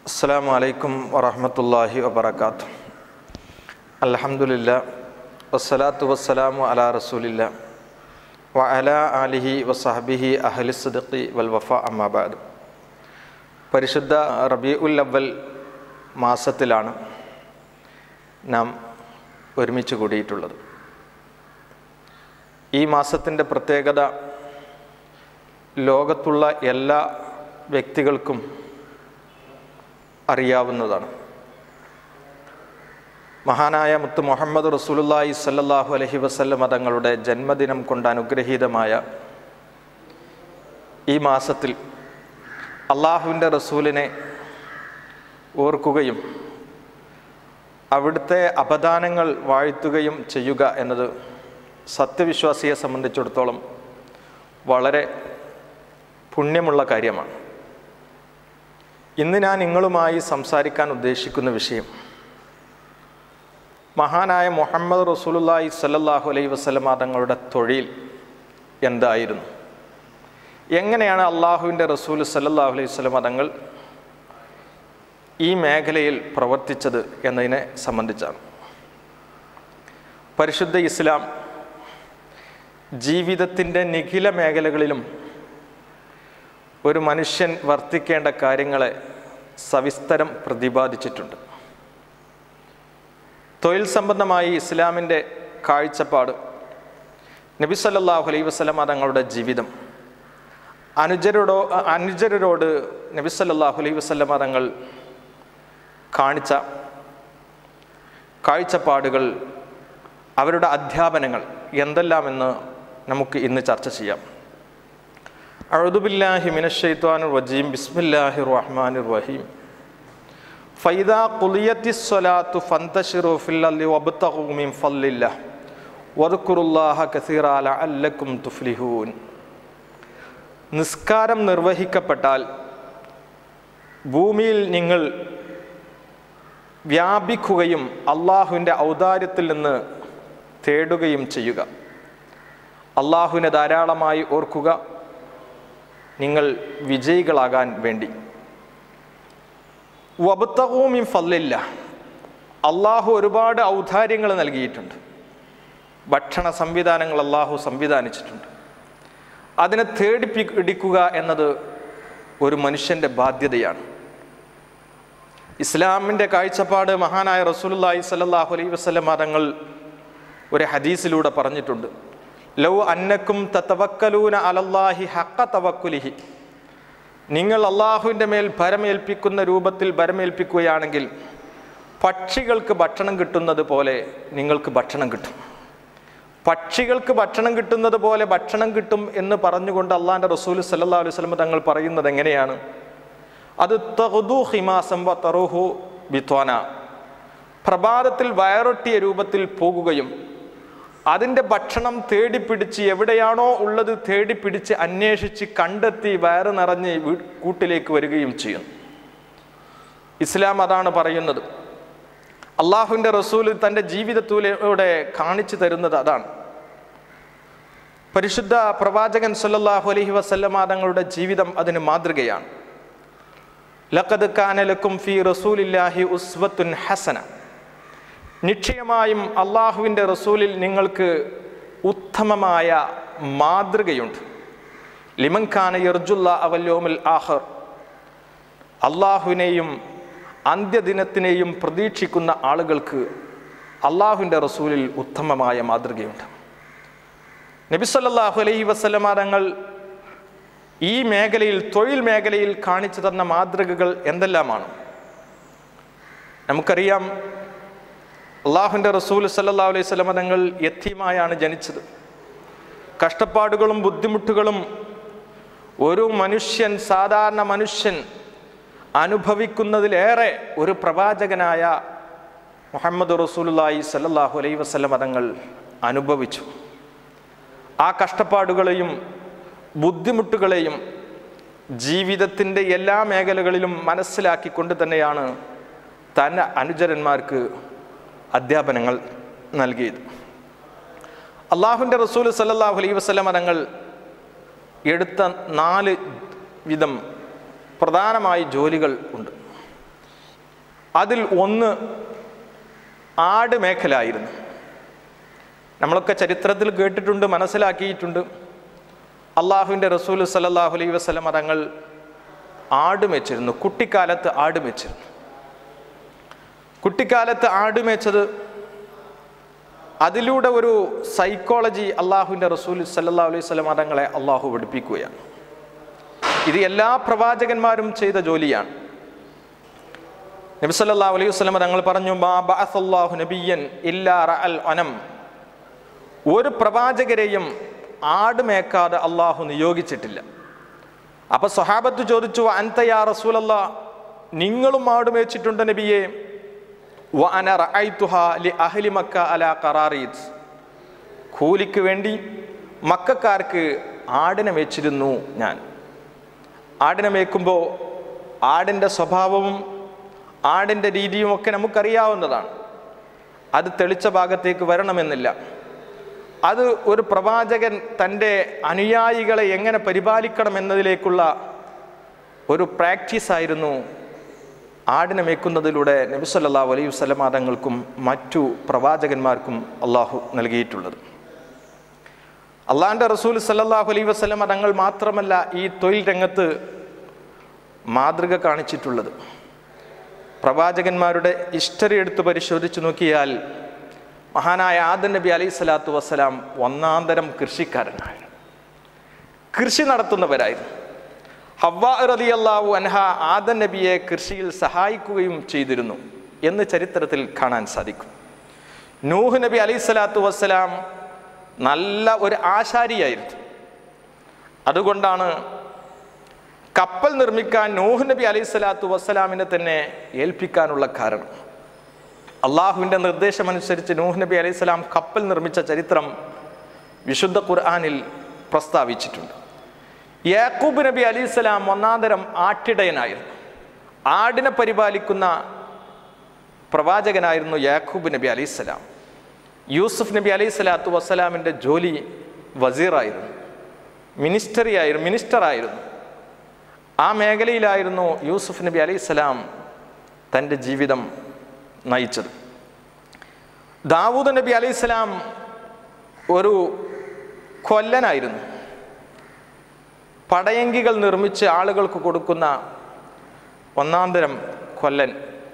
അസ്സലാമു അലൈക്കും വറഹ്മത്തുള്ളാഹി വബറകാതുഹു. അൽഹംദുലില്ലാ വസ്സലാത്തു വസ്സലാമു അലാ റസൂലില്ലാ വഅലാ ആലിഹി വസഹ്ബിഹി അഹ്ലിസ് സിദ്ഖി വൽ വഫാ അമ്മാ ബഅദ്. പരിശുദ്ധ റബീഉൽ അവ്വൽ മാസത്തിലാണ് നാം ഒരുമിച്ച് കൂടിയിട്ടുള്ളത്. ഈ മാസത്തിൻ്റെ പ്രത്യേകത ലോകത്തുള്ള എല്ലാ വ്യക്തികൾക്കും അറിയാവുന്നതാണ്. മഹാനായ മുത്ത് മുഹമ്മദ് റസൂലുള്ളാഹി സ്വല്ലല്ലാഹു അലൈഹി വസല്ലം തങ്ങളുടെ ജന്മദിനം കൊണ്ട് അനുഗ്രഹീതമായ ഈ മാസത്തിൽ അള്ളാഹുവിൻ്റെ റസൂലിനെ ഓർക്കുകയും അവിടുത്തെ അപദാനങ്ങൾ വാഴ്ത്തുകയും ചെയ്യുക എന്നത് സത്യവിശ്വാസിയെ സംബന്ധിച്ചിടത്തോളം വളരെ പുണ്യമുള്ള കാര്യമാണ്. ഇന്ന് ഞാൻ നിങ്ങളുമായി സംസാരിക്കാൻ ഉദ്ദേശിക്കുന്ന വിഷയം മഹാനായ മുഹമ്മദ് റസൂലുള്ളാഹി സ്വല്ലല്ലാഹു അലൈഹി വസല്ലം തങ്ങളുടെ തൊഴിൽ എന്തായിരുന്നു, എങ്ങനെയാണ് അള്ളാഹുവിൻ്റെ റസൂൽ സ്വല്ലല്ലാഹു അലൈഹി വസല്ലം തങ്ങൾ ഈ മേഖലയിൽ പ്രവർത്തിച്ചത് എന്നതിനെ സംബന്ധിച്ചാണ്. പരിശുദ്ധ ഇസ്ലാം ജീവിതത്തിൻ്റെ നിഖില മേഖലകളിലും ഒരു മനുഷ്യൻ വർത്തിക്കേണ്ട കാര്യങ്ങളെ സവിസ്തരം പ്രതിപാദിച്ചിട്ടുണ്ട്. തൊഴിൽ സംബന്ധമായി ഇസ്ലാമിൻ്റെ കാഴ്ചപ്പാട്, നബി സല്ലല്ലാഹു അലൈഹി വസല്ലം തങ്ങളുടെ ജീവിതം, അനുചരരോട് നബി സല്ലല്ലാഹു അലൈഹി വസല്ലം തങ്ങൾ കാണിച്ച കാഴ്ചപ്പാടുകൾ, അവരുടെ അധ്യാപനങ്ങൾ എന്തെല്ലാമെന്ന് നമുക്ക് ഇന്ന് ചർച്ച ചെയ്യാം. അഊദു ബില്ലാഹി മിനശ് ശൈത്വാനിർ റജീം. ബിസ്മില്ലാഹിർ റഹ്മാനിർ റഹീം. ഫൈദാ ഖുളിയത്തിസ് സ്വലാത്തു ഫന്തശിറു ഫിൽ അർളി വബ്തഗൂ മിൻ ഫളില്ലാഹ് വദ്കുറുല്ലാഹ കസീറാ ലഅല്ലക്കും തുഫ്ലിഹൂൻ. നിസ്കാരം നിർവഹിക്കപ്പെട്ടാൽ ഭൂമിയിൽ നിങ്ങൾ വ്യാപിക്കുകയും അള്ളാഹുവിൻ്റെ ഔദാര്യത്തിൽ നിന്ന് തേടുകയും ചെയ്യുക. അള്ളാഹുവിനെ ധാരാളമായി ഓർക്കുക, നിങ്ങൾ വിജയികളാകാൻ വേണ്ടി. വബ്തഗൂ മിൻ ഫളില്ലാഹ്. അള്ളാഹു ഒരുപാട് ഔദാര്യങ്ങൾ നൽകിയിട്ടുണ്ട്. ഭക്ഷണ സംവിധാനങ്ങൾ അള്ളാഹു സംവിധാനിച്ചിട്ടുണ്ട്. അതിനെ തേടിപ്പിടിക്കുക എന്നത് ഒരു മനുഷ്യൻ്റെ ബാധ്യതയാണ്. ഇസ്ലാമിൻ്റെ കാഴ്ചപ്പാട് മഹാനായ റസൂലുള്ളാഹി സ്വല്ലല്ലാഹു അലൈഹി വസല്ലം തങ്ങൾ ഒരു ഹദീസിലൂടെ പറഞ്ഞിട്ടുണ്ട്. ലൗ അന്നക്കും തതവക്കലൂന അലല്ലാഹി ഹഖ തവക്കുലിഹി. നിങ്ങൾ അള്ളാഹുവിൻ്റെ മേൽ ഭരമേൽപ്പിക്കുന്ന രൂപത്തിൽ ഭരമേൽപ്പിക്കുകയാണെങ്കിൽ പക്ഷികൾക്ക് ഭക്ഷണം കിട്ടുന്നത് പോലെ നിങ്ങൾക്ക് ഭക്ഷണം കിട്ടും. പക്ഷികൾക്ക് ഭക്ഷണം കിട്ടുന്നത് പോലെ ഭക്ഷണം കിട്ടും എന്ന് പറഞ്ഞുകൊണ്ട് അള്ളാഹിൻ്റെ റസൂൽ സല്ലല്ലാഹു അലൈഹി വസല്ലം തങ്ങൾ പറയുന്നത് എങ്ങനെയാണ്? അത് തഗ്ദു ഖിമാസം വ തറൂഹു ബിത്വാന. പ്രഭാതത്തിൽ വയറൊട്ടിയ രൂപത്തിൽ പോകുകയും അതിൻ്റെ ഭക്ഷണം തേടിപ്പിടിച്ച് എവിടെയാണോ ഉള്ളത് തേടിപ്പിടിച്ച് അന്വേഷിച്ച് കണ്ടെത്തി വയറ് നിറഞ്ഞ് കൂട്ടിലേക്ക് വരികയും ചെയ്യുന്നു. ഇസ്ലാം അതാണ് പറയുന്നത്. അള്ളാഹുവിൻ്റെ റസൂൽ തൻ്റെ ജീവിതത്തിലൂടെ കാണിച്ചു തരുന്നത് അതാണ്. പരിശുദ്ധ പ്രവാചകൻ സല്ലല്ലാഹു അലൈഹി വസല്ലം തങ്ങളുടെ ജീവിതം അതിന് മാതൃകയാണ്. ലഖദ് കാന ലക്കും ഫീ റസൂലില്ലാഹി ഉസ്വത്തുൻ ഹസന. നിശ്ചയമായും അള്ളാഹുവിൻ്റെ റസൂലിൽ നിങ്ങൾക്ക് ഉത്തമമായ മാതൃകയുണ്ട്. ലിമൻ കാന യർജുല്ലാഹ വൽ യൗമിൽ ആഖിർ. അള്ളാഹുവിനെയും അന്ത്യദിനത്തിനെയും പ്രതീക്ഷിക്കുന്ന ആളുകൾക്ക് അള്ളാഹുവിൻ്റെ റസൂലിൽ ഉത്തമമായ മാതൃകയുണ്ട്. നബി സല്ലല്ലാഹു അലൈഹി വസല്ലം തങ്ങൾ ഈ മേഖലയിൽ, തൊഴിൽ മേഖലയിൽ കാണിച്ചു തന്ന മാതൃകകൾ എന്തെല്ലാമാണ്? നമുക്കറിയാം, അള്ളാഹുവിൻ്റെ റസൂൽ സല്ലല്ലാഹു അലൈഹി വസല്ലം തങ്ങൾ യതീമായാണ് ജനിച്ചത്. കഷ്ടപ്പാടുകളും ബുദ്ധിമുട്ടുകളും ഒരു മനുഷ്യൻ, സാധാരണ മനുഷ്യൻ അനുഭവിക്കുന്നതിലേറെ ഒരു പ്രവാചകനായ മുഹമ്മദ് റസൂലുള്ളാഹി സല്ലല്ലാഹു അലൈഹി വസല്ലം തങ്ങൾ അനുഭവിച്ചു. ആ കഷ്ടപ്പാടുകളെയും ബുദ്ധിമുട്ടുകളെയും ജീവിതത്തിൻ്റെ എല്ലാ മേഖലകളിലും മനസ്സിലാക്കിക്കൊണ്ട് തന്നെയാണ് തൻ്റെ അനുചരന്മാർക്ക് അധ്യാപനങ്ങൾ നൽകിയത്. അള്ളാഹുവിൻ്റെ റസൂൽ സല്ലല്ലാഹു അലൈഹി വസല്ലം തങ്ങൾ എടുത്ത 4 വിധം പ്രധാനമായി ജോലികൾ ഉണ്ട്. അതിൽ ഒന്ന് ആട് മേഖലായിരുന്നു. നമ്മളൊക്കെ ചരിത്രത്തിൽ കേട്ടിട്ടുണ്ട്, മനസ്സിലാക്കിയിട്ടുണ്ട്. അള്ളാഹുവിൻ്റെ റസൂൽ സല്ലല്ലാഹു അലൈഹി വസല്ലം തങ്ങൾ ആട് മേച്ചിരുന്നു. കുട്ടിക്കാലത്ത് ആട് മേച്ചിരുന്നു. കുട്ടിക്കാലത്ത് ആട് മേച്ചത്, അതിലൂടെ ഒരു സൈക്കോളജി അള്ളാഹുവിൻ്റെ റസൂൽ സല്ലല്ലാഹു അലൈഹി വസല്ലം തങ്ങളെ അള്ളാഹു പഠിപ്പിക്കുകയാണ്. ഇത് എല്ലാ പ്രവാചകന്മാരും ചെയ്ത ജോലിയാണ്. നബി സല്ലല്ലാഹു അലൈഹി വസല്ലം തങ്ങൾ പറഞ്ഞു, മാ ബഅസല്ലാഹു നബിയ്യൻ ഇല്ലാ റഅൽ അനം. ഒരു പ്രവാചകരെയും ആട് മേക്കാതെ അള്ളാഹു നിയോഗിച്ചിട്ടില്ല. അപ്പൊ സ്വഹാബത്ത് ചോദിച്ചു, അൻത യാ റസൂലല്ലാഹ്, നിങ്ങളും ആട് മേച്ചിട്ടുണ്ട് നബിയെ? വ അന റഅയ്തുഹാ ലി അഹ്ലി മക്ക അലാ ഖറാറീത്. കൂലിക്ക് വേണ്ടി മക്കക്കാർക്ക് ആടിനെ മേച്ചിരുന്നു ഞാൻ. ആടിനെ മേക്കുമ്പോൾ ആടിൻ്റെ സ്വഭാവവും ആടിൻ്റെ രീതിയും ഒക്കെ നമുക്കറിയാവുന്നതാണ്. അത് തെളിച്ച ഭാഗത്തേക്ക് വരണമെന്നില്ല. അത് ഒരു പ്രവാചകൻ തൻ്റെ അനുയായികളെ എങ്ങനെ പരിപാലിക്കണം എന്നതിലേക്കുള്ള ഒരു പ്രാക്ടീസായിരുന്നു ആടിനെ മേക്കുന്നതിലൂടെ നബി സല്ലല്ലാഹു അലൈഹി വസല്ലം തങ്ങൾക്കും മറ്റു പ്രവാചകന്മാർക്കും അള്ളാഹു നൽകിയിട്ടുള്ളത്. അള്ളാഹിൻ്റെ റസൂൽ സല്ലല്ലാഹു അലൈഹി വസല്ലം തങ്ങൾ മാത്രമല്ല ഈ തൊഴിൽ രംഗത്ത് മാതൃക കാണിച്ചിട്ടുള്ളത്. പ്രവാചകന്മാരുടെ ഹിസ്റ്ററി എടുത്ത് പരിശോധിച്ച് നോക്കിയാൽ മഹാനായ ആദം നബി അലൈഹി സ്വലാത്തു വസ്സലാം ഒന്നാന്തരം കൃഷിക്കാരനായിരുന്നു, കൃഷി നടത്തുന്നവരായിരുന്നു. ഹവ്വാ റളിയല്ലാഹു അൻഹ ആദം നബിയെ കൃഷിയിൽ സഹായിക്കുകയും ചെയ്തിരുന്നു എന്ന് ചരിത്രത്തിൽ കാണാൻ സാധിക്കും. നൂഹ് നബി അലൈഹി സ്വലാത്തു വസ്സലാം നല്ല ഒരു ആശാരിയായിരുന്നു. അതുകൊണ്ടാണ് കപ്പൽ നിർമ്മിക്കാൻ നൂഹ് നബി അലൈഹി സ്വലാത്തു വസ്സലാമിനെ തന്നെ ഏൽപ്പിക്കാനുള്ള കാരണം. അള്ളാഹുവിൻ്റെ നിർദ്ദേശമനുസരിച്ച് നൂഹ് നബി അലൈഹി സ്വലാം കപ്പൽ നിർമ്മിച്ച ചരിത്രം വിശുദ്ധ ഖുർആനിൽ പ്രസ്താവിച്ചിട്ടുണ്ട്. യാക്കൂബ് നബി അലൈഹി സ്വലാം ഒന്നാന്തരം ആട്ടിടയനായിരുന്നു. ആടിനെ പരിപാലിക്കുന്ന പ്രവാചകനായിരുന്നു യാക്കൂബ് നബി അലൈഹി സ്വലാം. യൂസുഫ് നബി അലൈഹി സ്വലാത്തു വസ്സലാമിൻ്റെ ജോലി വസീറായിരുന്നു, മിനിസ്റ്ററായിരുന്നു. ആ മേഖലയിലായിരുന്നു യൂസുഫ് നബി അലൈഹി സ്വലാം തൻ്റെ ജീവിതം നയിച്ചത്. ദാവൂദ് നബി അലൈഹി സ്വലാം ഒരു കൊല്ലനായിരുന്നു. പടയങ്കികൾ നിർമ്മിച്ച് ആളുകൾക്ക് കൊടുക്കുന്ന ഒന്നാന്തരം കൊല്ലൻ.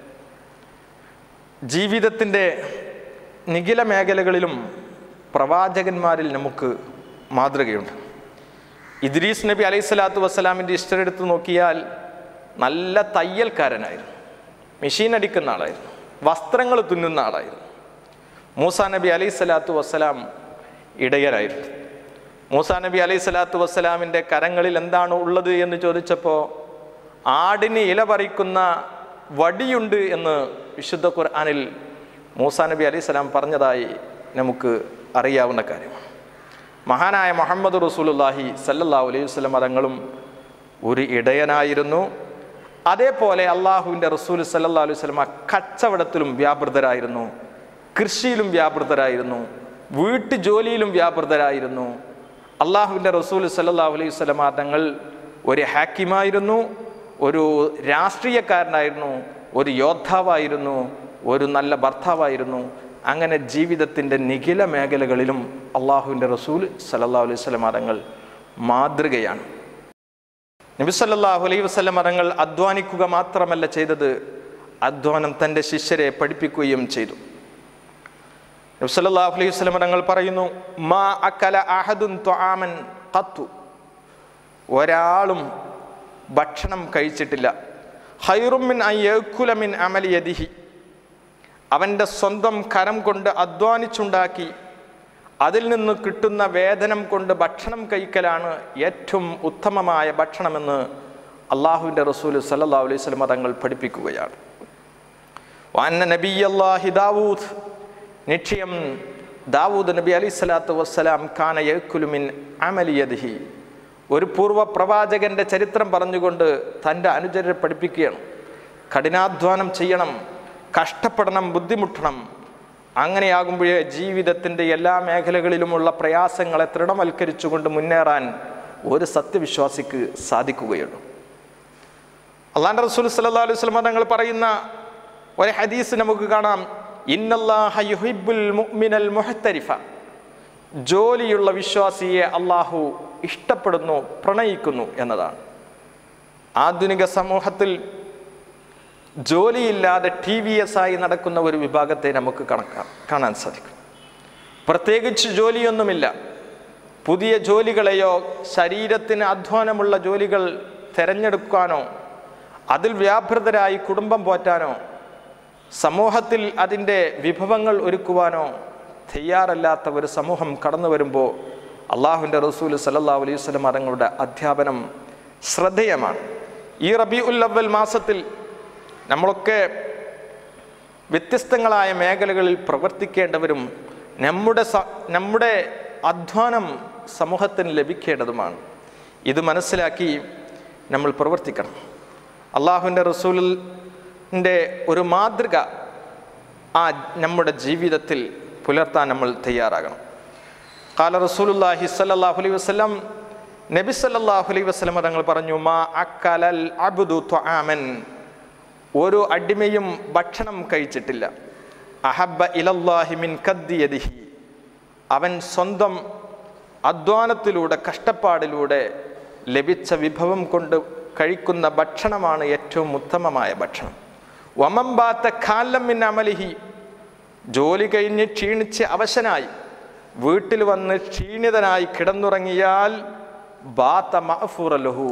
ജീവിതത്തിൻ്റെ നിഖില മേഖലകളിലും പ്രവാചകന്മാരിൽ നമുക്ക് മാതൃകയുണ്ട്. ഇദ്രീസ് നബി അലൈഹി സ്വലാത്തു വസ്സലാമിൻ്റെ ഹിസ്റ്ററി എടുത്ത് നോക്കിയാൽ നല്ല തയ്യൽക്കാരനായിരുന്നു, മെഷീൻ അടിക്കുന്ന ആളായിരുന്നു, വസ്ത്രങ്ങൾ തുന്നുന്ന ആളായിരുന്നു. മൂസാ നബി അലൈഹി സ്വലാത്തു വസ്സലാം ഇടയരായിരുന്നു. മൂസാ നബി അലൈഹി സ്വലാത്തു വസ്സലാമിൻ്റെ കരങ്ങളിൽ എന്താണ് ഉള്ളത് എന്ന് ചോദിച്ചപ്പോൾ ആടിന് ഇല പറിക്കുന്ന വടിയുണ്ട് എന്ന് വിശുദ്ധ ഖുർആനിൽ മൂസാ നബി അലൈഹി സ്വലാം പറഞ്ഞതായി നമുക്ക് അറിയാവുന്ന കാര്യമാണ്. മഹാനായ മുഹമ്മദ് റസൂലുള്ളാഹി സല്ലല്ലാഹു അലൈഹി വസല്ലം തങ്ങളും ഒരു ഇടയനായിരുന്നു. അതേപോലെ അള്ളാഹുവിൻ്റെ റസൂൽ സല്ലല്ലാഹു അലൈഹി വസല്ലം കച്ചവടത്തിലും വ്യാപൃതരായിരുന്നു, കൃഷിയിലും വ്യാപൃതരായിരുന്നു, വീട്ടു ജോലിയിലും വ്യാപൃതരായിരുന്നു. അള്ളാഹുവിൻ്റെ റസൂൽ സല്ലല്ലാഹു അലൈഹി വസല്ലം തങ്ങൾ ഒരു ഹാക്കിമായിരുന്നു, ഒരു രാഷ്ട്രീയക്കാരനായിരുന്നു, ഒരു യോദ്ധാവായിരുന്നു, ഒരു നല്ല ഭർത്താവായിരുന്നു. അങ്ങനെ ജീവിതത്തിൻ്റെ നിഖില മേഖലകളിലും അള്ളാഹുവിൻ്റെ റസൂൽ സല്ലല്ലാഹു അലൈഹി വസല്ലം തങ്ങൾ മാതൃകയാണ്. നബി സല്ലല്ലാഹു അലൈഹി വസല്ലം തങ്ങൾ അധ്വാനിക്കുക മാത്രമല്ല ചെയ്തത്, അധ്വാനം തൻ്റെ ശിഷ്യരെ പഠിപ്പിക്കുകയും ചെയ്തു. നബി സല്ലല്ലാഹു അലൈഹി വസല്ലം തങ്ങൾ പറയുന്നു, മാ അക്കല അഹദുൻ തുആമൻ ഖത്തു. ഒരാളും ഭക്ഷണം കഴിച്ചിട്ടില്ല ഖൈറും മിൻ അൻ യഅകുല മിൻ അമലി യദിഹി. അവൻ്റെ സ്വന്തം കരം കൊണ്ട് അധ്വാനിച്ചുണ്ടാക്കി അതിൽ നിന്ന് കിട്ടുന്ന വേതനം കൊണ്ട് ഭക്ഷണം കഴിക്കലാണ് ഏറ്റവും ഉത്തമമായ ഭക്ഷണമെന്ന് അള്ളാഹുവിൻ്റെ റസൂൽ സല്ലല്ലാഹു അലൈഹി വസല്ലം തങ്ങൾ പഠിപ്പിക്കുകയാണ്. വഅന്ന നബിയല്ലാഹി ദാവൂദ്, നിശ്ചയം ദാവൂദ് നബി അലൈഹി സ്വലാത്തു വസ്സലാം കാന യഅകുലു മിൻ അമലി യദിഹി. ഒരു പൂർവ്വ പ്രവാചകൻ്റെ ചരിത്രം പറഞ്ഞുകൊണ്ട് തൻ്റെ അനുചരരെ പഠിപ്പിക്കുകയാണ്. കഠിനാധ്വാനം ചെയ്യണം, കഷ്ടപ്പെടണം, ബുദ്ധിമുട്ടണം. അങ്ങനെയാകുമ്പോഴേ ജീവിതത്തിൻ്റെ എല്ലാ മേഖലകളിലുമുള്ള പ്രയാസങ്ങളെ തൃണവൽക്കരിച്ചുകൊണ്ട് മുന്നേറാൻ ഒരു സത്യവിശ്വാസിക്ക് സാധിക്കുകയുള്ളൂ. അള്ളാഹുവിൻ്റെ റസൂൽ സല്ലല്ലാഹു അലൈഹി വസല്ലം തങ്ങൾ പറയുന്ന ഒരു ഹദീസ് നമുക്ക് കാണാം, ഇന്നല്ലാഹ യുഹിബ്ബുൽ മുഅ്മിനൽ മുഹ്തരിഫ, ജോലിയുള്ള വിശ്വാസിയെ അള്ളാഹു ഇഷ്ടപ്പെടുന്നു, പ്രണയിക്കുന്നു എന്നതാണ്. ആധുനിക സമൂഹത്തിൽ ജോലിയില്ലാതെ TVS ആയി നടക്കുന്ന ഒരു വിഭാഗത്തെ നമുക്ക് കാണാൻ സാധിക്കും. പ്രത്യേകിച്ച് ജോലിയൊന്നുമില്ല, പുതിയ ജോലികളെയോ ശരീരത്തിന് അധ്വാനമുള്ള ജോലികൾ തിരഞ്ഞെടുക്കാനോ അതിൽ വ്യാപൃതരായി കുടുംബം പോറ്റാനോ സമൂഹത്തിൽ അതിൻ്റെ വിഭവങ്ങൾ ഒരുക്കുവാനോ തയ്യാറല്ലാത്ത ഒരു സമൂഹം കടന്നു വരുമ്പോൾ അള്ളാഹുവിൻ്റെ റസൂൽ സല്ലല്ലാഹു അലൈഹി വസല്ലം തങ്ങളുടെ അധ്യാപനം ശ്രദ്ധേയമാണ്. ഈ റബീഉൽ അവ്വൽ മാസത്തിൽ നമ്മളൊക്കെ വ്യത്യസ്തങ്ങളായ മേഖലകളിൽ പ്രവർത്തിക്കേണ്ടവരും നമ്മുടെ അധ്വാനം സമൂഹത്തിന് ലഭിക്കേണ്ടതുമാണ്. ഇത് മനസ്സിലാക്കി നമ്മൾ പ്രവർത്തിക്കണം. അള്ളാഹുവിൻ്റെ റസൂലിൻ്റെ ഒരു മാതൃക നമ്മുടെ ജീവിതത്തിൽ പുലർത്താൻ നമ്മൾ തയ്യാറാകണം. ഖാല റസൂലുള്ളാഹി സ്വല്ലല്ലാഹു അലൈഹി വസല്ലം, നബി സല്ലല്ലാഹു അലൈഹി വസല്ലം തങ്ങൾ പറഞ്ഞു, മാ അക്കലൽ അബ്ദു തുആമൻ, ഒരു അടിമയും ഭക്ഷണം കഴിച്ചിട്ടില്ല, അഹബ്ബ ഇലല്ലാഹി മിൻ കദ്ദി യദിഹി, അവൻ സ്വന്തം അധ്വാനത്തിലൂടെ കഷ്ടപ്പാടിലൂടെ ലഭിച്ച വിഭവം കൊണ്ട് കഴിക്കുന്ന ഭക്ഷണമാണ് ഏറ്റവും ഉത്തമമായ ഭക്ഷണം. വമൻ ബാത ഖാലം മിൻ അമലിഹി, ജോലി കഴിഞ്ഞ് ക്ഷീണിച്ച് അവശനായി വീട്ടിൽ വന്ന് ക്ഷീണിതനായി കിടന്നുറങ്ങിയാൽ ബാത മഅ്ഫൂറ ലഹു,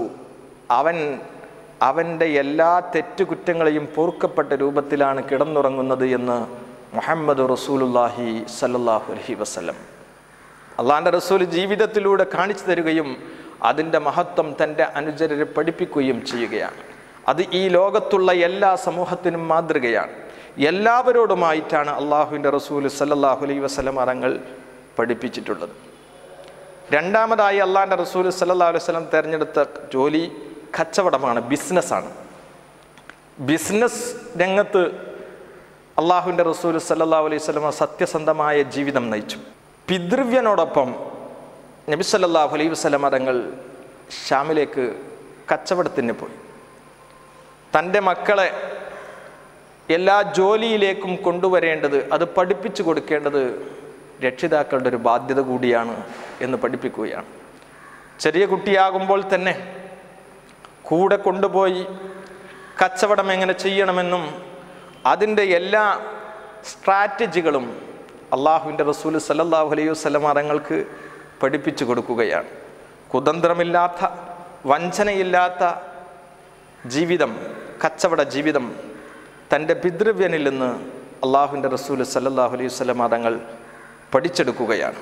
അവൻ്റെ എല്ലാ തെറ്റുകുറ്റങ്ങളെയും പൊറുക്കപ്പെട്ട രൂപത്തിലാണ് കിടന്നുറങ്ങുന്നത് എന്ന് മുഹമ്മദ് റസൂലുള്ളാഹി സല്ലല്ലാഹു അലൈഹി വസല്ലം. അള്ളാഹുവിൻ്റെ റസൂൽ ജീവിതത്തിലൂടെ കാണിച്ചു തരികയും അതിൻ്റെ മഹത്വം തൻ്റെ അനുചരരെ പഠിപ്പിക്കുകയും ചെയ്യുകയാണ്. അത് ഈ ലോകത്തുള്ള എല്ലാ സമൂഹത്തിനും മാതൃകയാണ്. എല്ലാവരോടുമായിട്ടാണ് അള്ളാഹുവിൻ്റെ റസൂൽ സല്ലല്ലാഹു അലൈഹി വസല്ലം തങ്ങൾ പഠിപ്പിച്ചിട്ടുള്ളത്. രണ്ടാമതായി അള്ളാഹുവിൻ്റെ റസൂൽ സല്ലല്ലാഹു അലൈഹി വസല്ലം തിരഞ്ഞെടുത്ത ജോലി കച്ചവടമാണ്, ബിസിനസ്സാണ്. ബിസിനസ് രംഗത്ത് അള്ളാഹുവിൻ്റെ റസൂൽ സല്ലല്ലാഹു അലൈഹി വസല്ലം സത്യസന്ധമായ ജീവിതം നയിച്ചു. പിതൃവ്യനോടൊപ്പം നബി സല്ലല്ലാഹു അലൈഹി വസല്ലം തങ്ങൾ ഷാമിലേക്ക് കച്ചവടത്തിന് പോയി. തൻ്റെ മക്കളെ എല്ലാ ജോലിയിലേക്കും കൊണ്ടുവരേണ്ടത്, അത് പഠിപ്പിച്ചു കൊടുക്കേണ്ടത് രക്ഷിതാക്കളുടെ ഒരു ബാധ്യത കൂടിയാണ് എന്ന് പഠിപ്പിക്കുകയാണ്. ചെറിയ കുട്ടിയാകുമ്പോൾ തന്നെ കൂടെ കൊണ്ടുപോയി കച്ചവടം എങ്ങനെ ചെയ്യണമെന്നും അതിൻ്റെ എല്ലാ സ്ട്രാറ്റജികളും അള്ളാഹുവിൻ്റെ റസൂൽ സല്ലല്ലാഹു അലൈഹി വസല്ലം തങ്ങൾക്ക് പഠിപ്പിച്ചു കൊടുക്കുകയാണ്. കുതന്ത്രമില്ലാത്ത, വഞ്ചനയില്ലാത്ത ജീവിതം, കച്ചവട ജീവിതം തൻ്റെ പിതൃവ്യനിൽ നിന്ന് അള്ളാഹുവിൻ്റെ റസൂൽ സല്ലല്ലാഹു അലൈഹി വസല്ലം തങ്ങൾ പഠിച്ചെടുക്കുകയാണ്.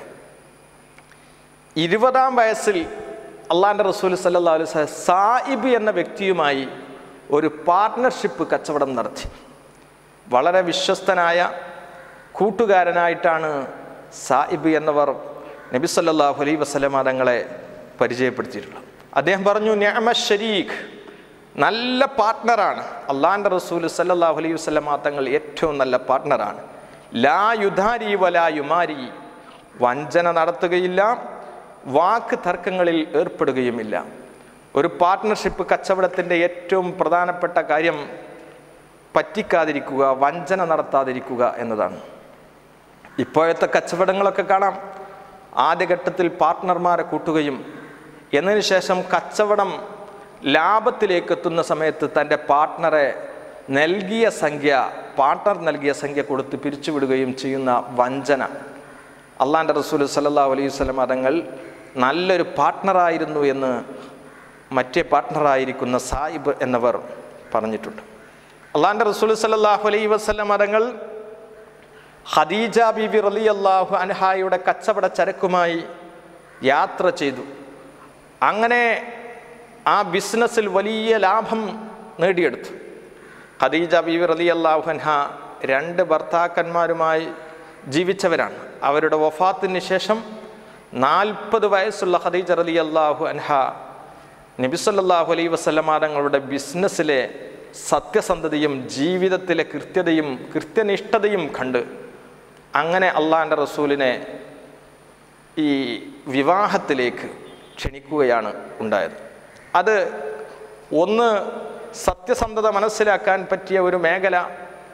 20-ാം വയസ്സിൽ അള്ളാഹുവിൻ്റെ റസൂൽ സല്ലല്ലാഹു അലൈഹി വസല്ലം സായിബ് എന്ന വ്യക്തിയുമായി ഒരു പാർട്ട്ണർഷിപ്പ് കച്ചവടം നടത്തി. വളരെ വിശ്വസ്തനായ കൂട്ടുകാരനായിട്ടാണ് സായിബ് എന്നവർ നബി സല്ലല്ലാഹു അലൈഹി വസല്ലം തങ്ങളെ പരിചയപ്പെടുത്തിയിട്ടുള്ളത്. അദ്ദേഹം പറഞ്ഞു, നിഅമ ശരീഖ്, നല്ല പാർട്ട്ണറാണ്. അള്ളാഹുവിൻ്റെ റസൂൽ സല്ലല്ലാഹു അലൈഹി വസല്ലം തങ്ങൾ ഏറ്റവും നല്ല പാർട്ട്ണറാണ്. ലാ യുധാരി വലാ യുമാരി, വഞ്ചന നടത്തുകയില്ല, വാക്ക് തർക്കങ്ങളിൽ ഏർപ്പെടുകയുമില്ല. ഒരു പാർട്ട്ണർഷിപ്പ് കച്ചവടത്തിൻ്റെ ഏറ്റവും പ്രധാനപ്പെട്ട കാര്യം പറ്റിക്കാതിരിക്കുക, വഞ്ചന നടത്താതിരിക്കുക എന്നതാണ്. ഇപ്പോഴത്തെ കച്ചവടങ്ങളൊക്കെ കാണാം, ആദ്യഘട്ടത്തിൽ പാർട്ട്ണർമാരെ കൂട്ടുകയും എന്നതിന് ശേഷം കച്ചവടം ലാഭത്തിലേക്ക് എത്തുന്ന സമയത്ത് തൻ്റെ പാർട്ട്ണർ നൽകിയ സംഖ്യ കൊടുത്ത് പിരിച്ചുവിടുകയും ചെയ്യുന്ന വഞ്ചന. അള്ളാഹുവിൻ്റെ റസൂൽ സല്ലല്ലാഹു അലൈഹി വസല്ലം തങ്ങൾ നല്ലൊരു പാർട്ട്ണറായിരുന്നു എന്ന് മറ്റേ പാർട്ട്ണറായിരിക്കുന്ന സായിബ് എന്നവർ പറഞ്ഞിട്ടുണ്ട്. അള്ളാഹുവിൻ്റെ റസൂൽ സല്ലല്ലാഹു അലൈഹി വസല്ലം തങ്ങൾ ഖദീജ ബീബി റളിയല്ലാഹു അൻഹായുടെ കച്ചവട ചരക്കുമായി യാത്ര ചെയ്തു. അങ്ങനെ ആ ബിസിനസ്സിൽ വലിയ ലാഭം നേടിയെടുത്തു. ഖദീജ ബീബി റളിയല്ലാഹു അൻഹ 2 ഭർത്താക്കന്മാരുമായി ജീവിച്ചവരാണ്. അവരുടെ വഫാത്തിന് ശേഷം 40 വയസ്സുള്ള ഖദീജ റളിയല്ലാഹു അൻഹ നബി സല്ലല്ലാഹു അലൈഹി വസല്ലം തങ്ങളുടെ ബിസിനസ്സിലെ സത്യസന്ധതയും ജീവിതത്തിലെ കൃത്യനിഷ്ഠതയും കണ്ട് അങ്ങനെ അള്ളാഹുവിൻ്റെ റസൂലിനെ ഈ വിവാഹത്തിലേക്ക് ക്ഷണിക്കുകയാണ് ഉണ്ടായത്. അത് ഒന്ന് സത്യസന്ധത മനസ്സിലാക്കാൻ പറ്റിയ ഒരു മേഖല,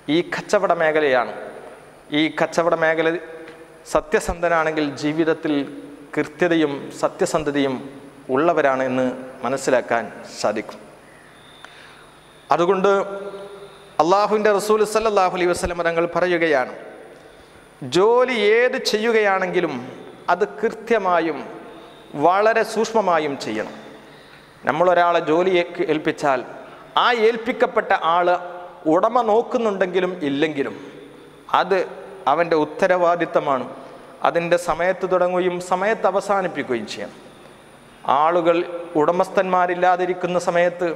ഈ കച്ചവട മേഖലയാണ്. ഈ കച്ചവട മേഖല സത്യസന്ധനാണെങ്കിൽ ജീവിതത്തിൽ കൃത്യതയും സത്യസന്ധതയും ഉള്ളവരാണ് എന്ന് മനസ്സിലാക്കാൻ സാധിക്കും. അതുകൊണ്ട് അള്ളാഹുവിൻ്റെ റസൂൽ സല്ലല്ലാഹു അലൈഹി വസല്ലം തങ്ങൾ പറയുകയാണ്, ജോലി ഏത് ചെയ്യുകയാണെങ്കിലും അത് കൃത്യമായും വളരെ സൂക്ഷ്മമായും ചെയ്യണം. നമ്മളൊരാളെ ജോലിയെ ഏൽപ്പിച്ചാൽ ആ ഏൽപ്പിക്കപ്പെട്ട ആൾ ഉടമ നോക്കുന്നുണ്ടെങ്കിലും ഇല്ലെങ്കിലും അത് അവൻ്റെ ഉത്തരവാദിത്തമാണ്. അതിൻ്റെ സമയത്ത് തുടങ്ങുകയും സമയത്ത് അവസാനിപ്പിക്കുകയും ചെയ്യണം. ആളുകൾ ഉടമസ്ഥന്മാരില്ലാതിരിക്കുന്ന സമയത്ത്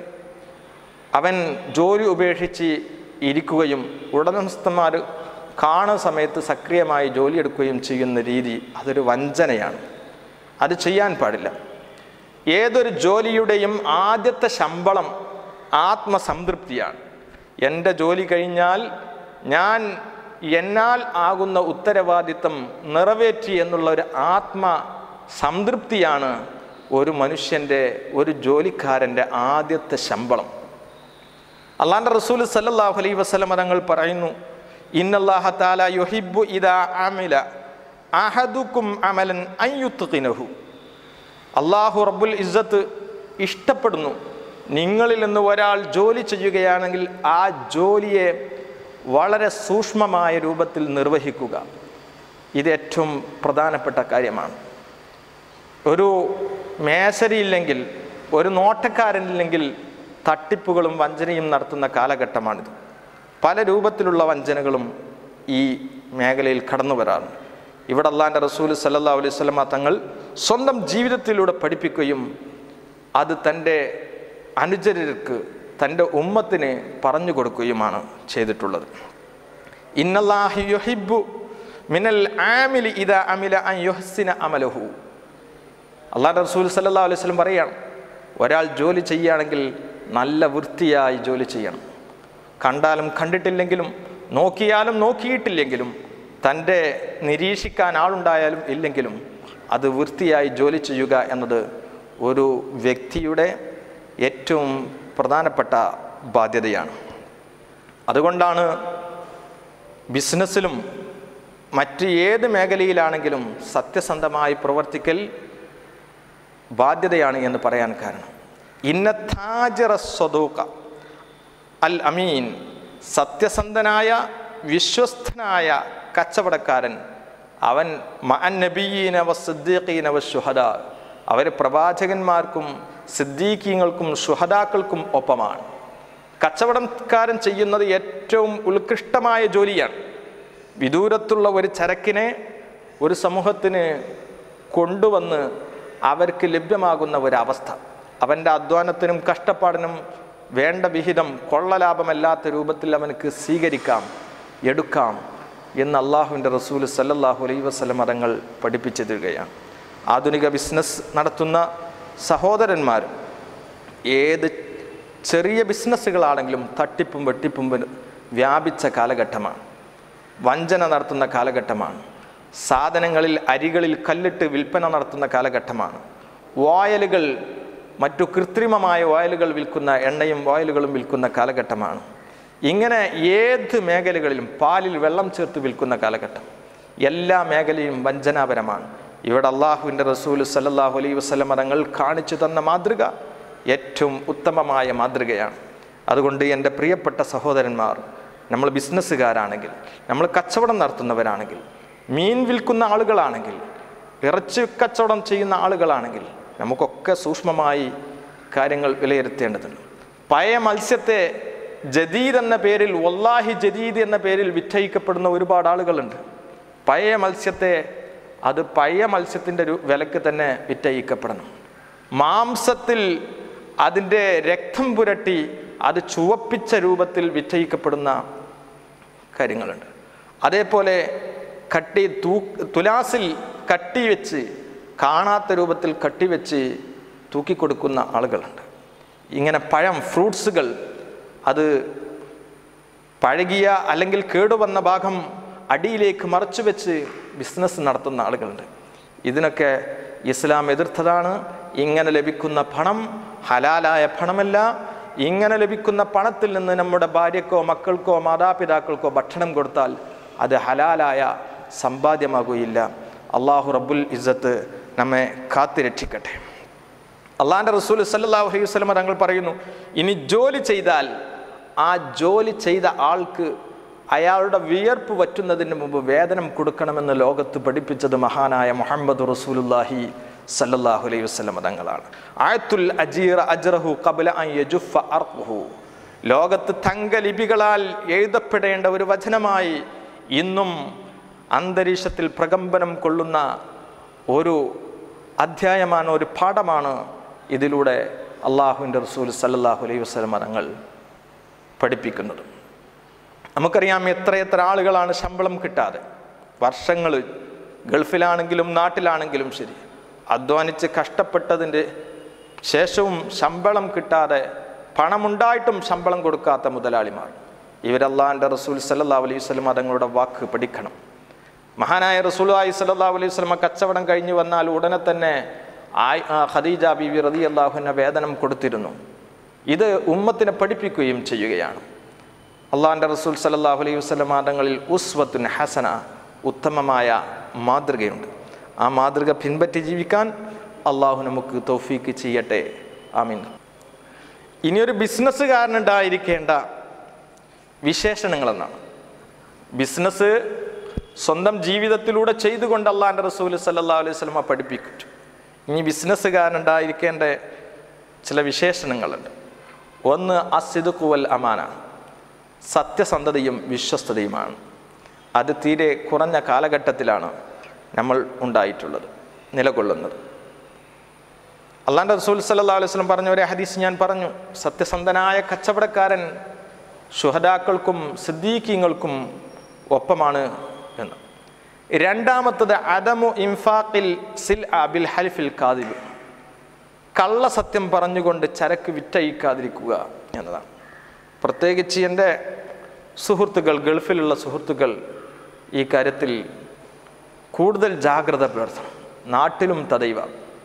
അവൻ ജോലി ഉപേക്ഷിച്ച് ഇരിക്കുകയും ഉടമസ്ഥന്മാർ കാണുന്ന സമയത്ത് സക്രിയമായി ജോലിയെടുക്കുകയും ചെയ്യുന്ന രീതി അതൊരു വഞ്ചനയാണ്. അത് ചെയ്യാൻ പാടില്ല. ഏതൊരു ജോലിയുടെയും ആദ്യത്തെ ശമ്പളം ആത്മസംതൃപ്തിയാണ്. എൻ്റെ ജോലി കഴിഞ്ഞാൽ ഞാൻ എന്നാൽ ആകുന്ന ഉത്തരവാദിത്തം നിറവേറ്റി എന്നുള്ള ഒരു ആത്മസംതൃപ്തിയാണ് ഒരു മനുഷ്യൻ്റെ, ഒരു ജോലിക്കാരൻ്റെ ആദ്യത്തെ ശമ്പളം. അല്ലാഹുവിൻ്റെ റസൂൽ സല്ലല്ലാഹു അലൈഹി വസല്ലം തങ്ങൾ പറയുന്നു, ഇന്നല്ലാഹ തആല യുഹിബ്ബു ഇദാ അമില അഹദുക്കും അമലൻ അൻ യുത്ഖിനഹു. അല്ലാഹു റബ്ബുൽ ഇസ്സത്ത് ഇഷ്ടപ്പെടുന്നു, നിങ്ങളിൽ നിന്ന് ഒരാൾ ജോലി ചെയ്യുകയാണെങ്കിൽ ആ ജോലിയെ വളരെ സൂക്ഷ്മമായ രൂപത്തിൽ നിർവഹിക്കുക. ഇത് ഏറ്റവും പ്രധാനപ്പെട്ട കാര്യമാണ്. ഒരു മേശരിയില്ലെങ്കിൽ, ഒരു നോട്ടക്കാരനില്ലെങ്കിൽ തട്ടിപ്പുകളും വഞ്ചനയും നടത്തുന്ന കാലഘട്ടമാണിത്. പല രൂപത്തിലുള്ള വഞ്ചനകളും ഈ മേഖലയിൽ കടന്നു വരാറുണ്ട്. ഇവിടെ അല്ലാഹുവിൻ്റെ റസൂൽ സല്ലല്ലാഹു അലൈഹി വസല്ലം തങ്ങൾ സ്വന്തം ജീവിതത്തിലൂടെ പഠിപ്പിക്കുകയും അത് തൻ്റെ അനുചരർക്ക്, തൻ്റെ ഉമ്മത്തിന് പറഞ്ഞു കൊടുക്കുകയുമാണ് ചെയ്തിട്ടുള്ളത്. ഇന്നല്ലാഹു യുഹിബ്ബു മിനൽ ആമിലി ഇദാ അമില അൻ യുഹ്സിന അമലഹു. അല്ലാഹുവിൻ്റെ റസൂൽ സല്ലല്ലാഹു അലൈഹി വസല്ലം പറയുകയാണ്, ഒരാൾ ജോലി ചെയ്യുകയാണെങ്കിൽ നല്ല വൃത്തിയായി ജോലി ചെയ്യണം. കണ്ടാലും കണ്ടിട്ടില്ലെങ്കിലും നോക്കിയാലും നോക്കിയിട്ടില്ലെങ്കിലും തൻ്റെ നിരീക്ഷിക്കാൻ ആളുണ്ടായാലും ഇല്ലെങ്കിലും അത് വൃത്തിയായി ജോലി ചെയ്യുക എന്നത് ഒരു വ്യക്തിയുടെ ഏറ്റവും പ്രധാനപ്പെട്ട ബാധ്യതയാണ്. അതുകൊണ്ടാണ് ബിസിനസ്സിലും മറ്റ് ഏത് മേഖലയിലാണെങ്കിലും സത്യസന്ധമായി പ്രവർത്തിക്കൽ ബാധ്യതയാണ് എന്ന് പറയാൻ കാരണം. ഇന്ന താജിറ സ്വദൂഖ അൽ അമീൻ, സത്യസന്ധനായ വിശ്വസ്തനായ കച്ചവടക്കാരൻ അവൻ മഅൻ നബിയ്യീന വസ്സിദ്ദീഖീന വശുഹദാ, അവർ പ്രവാചകന്മാർക്കും സിദ്ദീഖീങ്ങൾക്കും ശുഹദാക്കൾക്കും ഒപ്പമാണ്. കച്ചവടക്കാരൻ ചെയ്യുന്നത് ഏറ്റവും ഉത്കൃഷ്ടമായ ജോലിയാണ്. വിദൂരത്തുള്ള ഒരു ചരക്കിനെ ഒരു സമൂഹത്തിന് കൊണ്ടുവന്ന് അവർക്ക് ലഭ്യമാകുന്ന ഒരവസ്ഥ, അവൻ്റെ അധ്വാനത്തിനും കഷ്ടപ്പാടിനും വേണ്ട വിഹിതം കൊള്ളലാഭമല്ലാത്ത രൂപത്തിൽ അവനക്ക് സ്വീകരിക്കാം, എടുക്കാം എന്ന് അള്ളാഹുവിൻ്റെ റസൂൽ സല്ലല്ലാഹു അലൈഹി വസല്ലം തങ്ങൾ പഠിപ്പിച്ചു തരികയാണ്. ആധുനിക ബിസിനസ് നടത്തുന്ന സഹോദരന്മാർ ഏത് ചെറിയ ബിസിനസ്സുകളാണെങ്കിലും തട്ടിപ്പും വെട്ടിപ്പും വ്യാപിച്ച കാലഘട്ടമാണ്. വഞ്ചന നടത്തുന്ന കാലഘട്ടമാണ്. സാധനങ്ങളിൽ അരികളിൽ കല്ലിട്ട് വിൽപ്പന നടത്തുന്ന കാലഘട്ടമാണ്. ഓയിലുകൾ, മറ്റു കൃത്രിമമായ ഓയിലുകൾ വിൽക്കുന്ന, എണ്ണയും ഓയിലുകളും വിൽക്കുന്ന കാലഘട്ടമാണ്. ഇങ്ങനെ ഏത് മേഖലകളിലും പാലിൽ വെള്ളം ചേർത്ത് വിൽക്കുന്ന കാലഘട്ടം. എല്ലാ മേഖലയും വഞ്ചനാപരമാണ്. ഇവിടെ അള്ളാഹുവിൻ്റെ റസൂൽ സല്ലല്ലാഹു അലൈഹി വസല്ലം തങ്ങൾ കാണിച്ചു തന്ന മാതൃക ഏറ്റവും ഉത്തമമായ മാതൃകയാണ്. അതുകൊണ്ട് എൻ്റെ പ്രിയപ്പെട്ട സഹോദരന്മാർ, നമ്മൾ ബിസിനസ്സുകാരാണെങ്കിൽ, നമ്മൾ കച്ചവടം നടത്തുന്നവരാണെങ്കിൽ, മീൻ വിൽക്കുന്ന ആളുകളാണെങ്കിൽ, ഇറച്ചി കച്ചവടം ചെയ്യുന്ന ആളുകളാണെങ്കിൽ നമുക്കൊക്കെ സൂക്ഷ്മമായി കാര്യങ്ങൾ വിലയിരുത്തേണ്ടതുണ്ട്. പഴയ മത്സ്യത്തെ ജദീദ് എന്ന പേരിൽ, വല്ലാഹി ജദീദ് എന്ന പേരിൽ വിറ്റഴിക്കപ്പെടുന്ന ഒരുപാട് ആളുകളുണ്ട്. പഴയ മത്സ്യത്തെ അത് പഴയ മത്സ്യത്തിൻ്റെ വിലക്ക് തന്നെ വിറ്റഴിക്കപ്പെടണം. മാംസത്തിൽ അതിൻ്റെ രക്തം പുരട്ടി അത് ചുവപ്പിച്ച രൂപത്തിൽ വിറ്റഴിക്കപ്പെടുന്ന കാര്യങ്ങളുണ്ട്. അതേപോലെ തുലാസിൽ കട്ടിവെച്ച്, കാണാത്ത രൂപത്തിൽ കട്ടിവെച്ച് തൂക്കിക്കൊടുക്കുന്ന ആളുകളുണ്ട്. ഇങ്ങനെ പഴം, ഫ്രൂട്ട്സുകൾ അത് പഴകിയ അല്ലെങ്കിൽ കേടുവന്ന ഭാഗം അടിയിലേക്ക് മറച്ചു വെച്ച് ബിസിനസ് നടത്തുന്ന ആളുകളുണ്ട്. ഇതിനൊക്കെ ഇസ്ലാം എതിർത്തതാണ്. ഇങ്ങനെ ലഭിക്കുന്ന പണം ഹലാലായ പണമല്ല, ഇങ്ങനെ ലഭിക്കുന്ന പണത്തിൽ നിന്ന് നമ്മുടെ ഭാര്യക്കോ മക്കൾക്കോ മാതാപിതാക്കൾക്കോ ഭക്ഷണം കൊടുത്താൽ അത് ഹലാലായ സമ്പാദ്യമാകുകയില്ല. അള്ളാഹു റബ്ബുൽ ഇസ്സത്ത് നമ്മെ കാത്തുരക്ഷിക്കട്ടെ. അള്ളാഹിൻ്റെ റസൂൽ സല്ലല്ലാഹു അലൈഹി വസല്ലം തങ്ങൾ പറയുന്നു, ഇനി ജോലി ചെയ്താൽ ആ ജോലി ചെയ്ത ആൾക്ക് അയാളുടെ വിയർപ്പ് വറ്റുന്നതിന് മുമ്പ് വേതനം കൊടുക്കണമെന്ന് ലോകത്ത് പഠിപ്പിച്ചത് മഹാനായ മുഹമ്മദ് റസൂലുള്ളാഹി സല്ലല്ലാഹു അലൈഹി വസല്ലം തങ്ങളാണ്. ആയത്തുൽ അജീറ അജ്റഹു ഖബ്ല അൻ യജുഫ അർഖുഹു. ലോകത്ത് തങ്കലിപികളാൽ എഴുതപ്പെടേണ്ട ഒരു വചനമായി ഇന്നും അന്തരീക്ഷത്തിൽ പ്രകമ്പനം കൊള്ളുന്ന ഒരു അധ്യായമാണ്, ഒരു പാഠമാണ് ഇതിലൂടെ അള്ളാഹുവിൻ്റെ റസൂൽ സല്ലല്ലാഹു അലൈഹി വസല്ലം തങ്ങൾ പഠിപ്പിക്കുന്നത്. നമുക്കറിയാം എത്ര ആളുകളാണ് ശമ്പളം കിട്ടാതെ വർഷങ്ങൾ ഗൾഫിലാണെങ്കിലും നാട്ടിലാണെങ്കിലും ശരി അധ്വാനിച്ച് കഷ്ടപ്പെട്ടതിൻ്റെ ശേഷവും ശമ്പളം കിട്ടാതെ, പണമുണ്ടായിട്ടും ശമ്പളം കൊടുക്കാത്ത മുതലാളിമാർ. ഇവരല്ലാഹുവിൻ്റെ റസൂൽ സല്ലല്ലാഹു അലൈഹി വസല്ലം തങ്ങളുടെ വാക്ക് പഠിക്കണം. മഹാനായ റസൂലുള്ളാഹി സ്വല്ലല്ലാഹു അലൈഹി വസല്ലം കച്ചവടം കഴിഞ്ഞ് വന്നാൽ ഉടനെ തന്നെ ഖദീജ ബീവി റളിയല്ലാഹു അൻഹ വേതനം കൊടുത്തിരുന്നു. ഇത് ഉമ്മത്തിനെ പഠിപ്പിക്കുകയും ചെയ്യുകയാണ്. അള്ളാഹിൻ്റെ റസൂൽ സല്ലല്ലാഹു അലൈഹി വസല്ലം തങ്ങളിൽ ഉസ്വത്തുൻ ഹസന, ഉത്തമമായ മാതൃകയുണ്ട്. ആ മാതൃക പിൻപറ്റി ജീവിക്കാൻ അള്ളാഹു നമുക്ക് തൗഫീക്ക് ചെയ്യട്ടെ. ആമീൻ. ഇനിയൊരു ബിസിനസ്സുകാരനുണ്ടായിരിക്കേണ്ട വിശേഷണങ്ങളെന്നാണ്. ബിസിനസ് സ്വന്തം ജീവിതത്തിലൂടെ ചെയ്തുകൊണ്ട് അള്ളാഹിൻ്റെ റസൂൽ സല്ലല്ലാഹു അലൈഹി വസല്ലം പഠിപ്പിച്ചു. ഇനി ബിസിനസ്സുകാരനുണ്ടായിരിക്കേണ്ട ചില വിശേഷണങ്ങളുണ്ട്. ഒന്ന് അസ്സിദ്ഖു വൽ അമാന, സത്യസന്ധതയും വിശ്വസ്തതയുമാണ്. അത് തീരെ കുറഞ്ഞ കാലഘട്ടത്തിലാണ് നമ്മൾ ഉണ്ടായിട്ടുള്ളത്, നിലകൊള്ളുന്നത്. അള്ളാഹിൻ്റെ റസൂൽ സല്ലല്ലാഹു അലൈഹി വസല്ലം പറഞ്ഞ ഒരു ഹദീസ് ഞാൻ പറഞ്ഞു, സത്യസന്ധനായ കച്ചവടക്കാരൻ ശുഹദാക്കൾക്കും സിദ്ദീഖീങ്ങൾക്കും ഒപ്പമാണ് എന്ന്. രണ്ടാമത്തത് അദമു ഇൻഫാഖിൽ സിൽഅ ബിൽ ഹൽഫിൽ കാദിബ്, കള്ളസത്യം പറഞ്ഞുകൊണ്ട് ചരക്ക് വിറ്റഴിക്കാതിരിക്കുക എന്നതാണ്. പ്രത്യേകിച്ച് എൻ്റെ സുഹൃത്തുക്കൾ, ഗൾഫിലുള്ള സുഹൃത്തുക്കൾ ഈ കാര്യത്തിൽ കൂടുതൽ ജാഗ്രത പുലർത്തണം. നാട്ടിലും തദൈവ.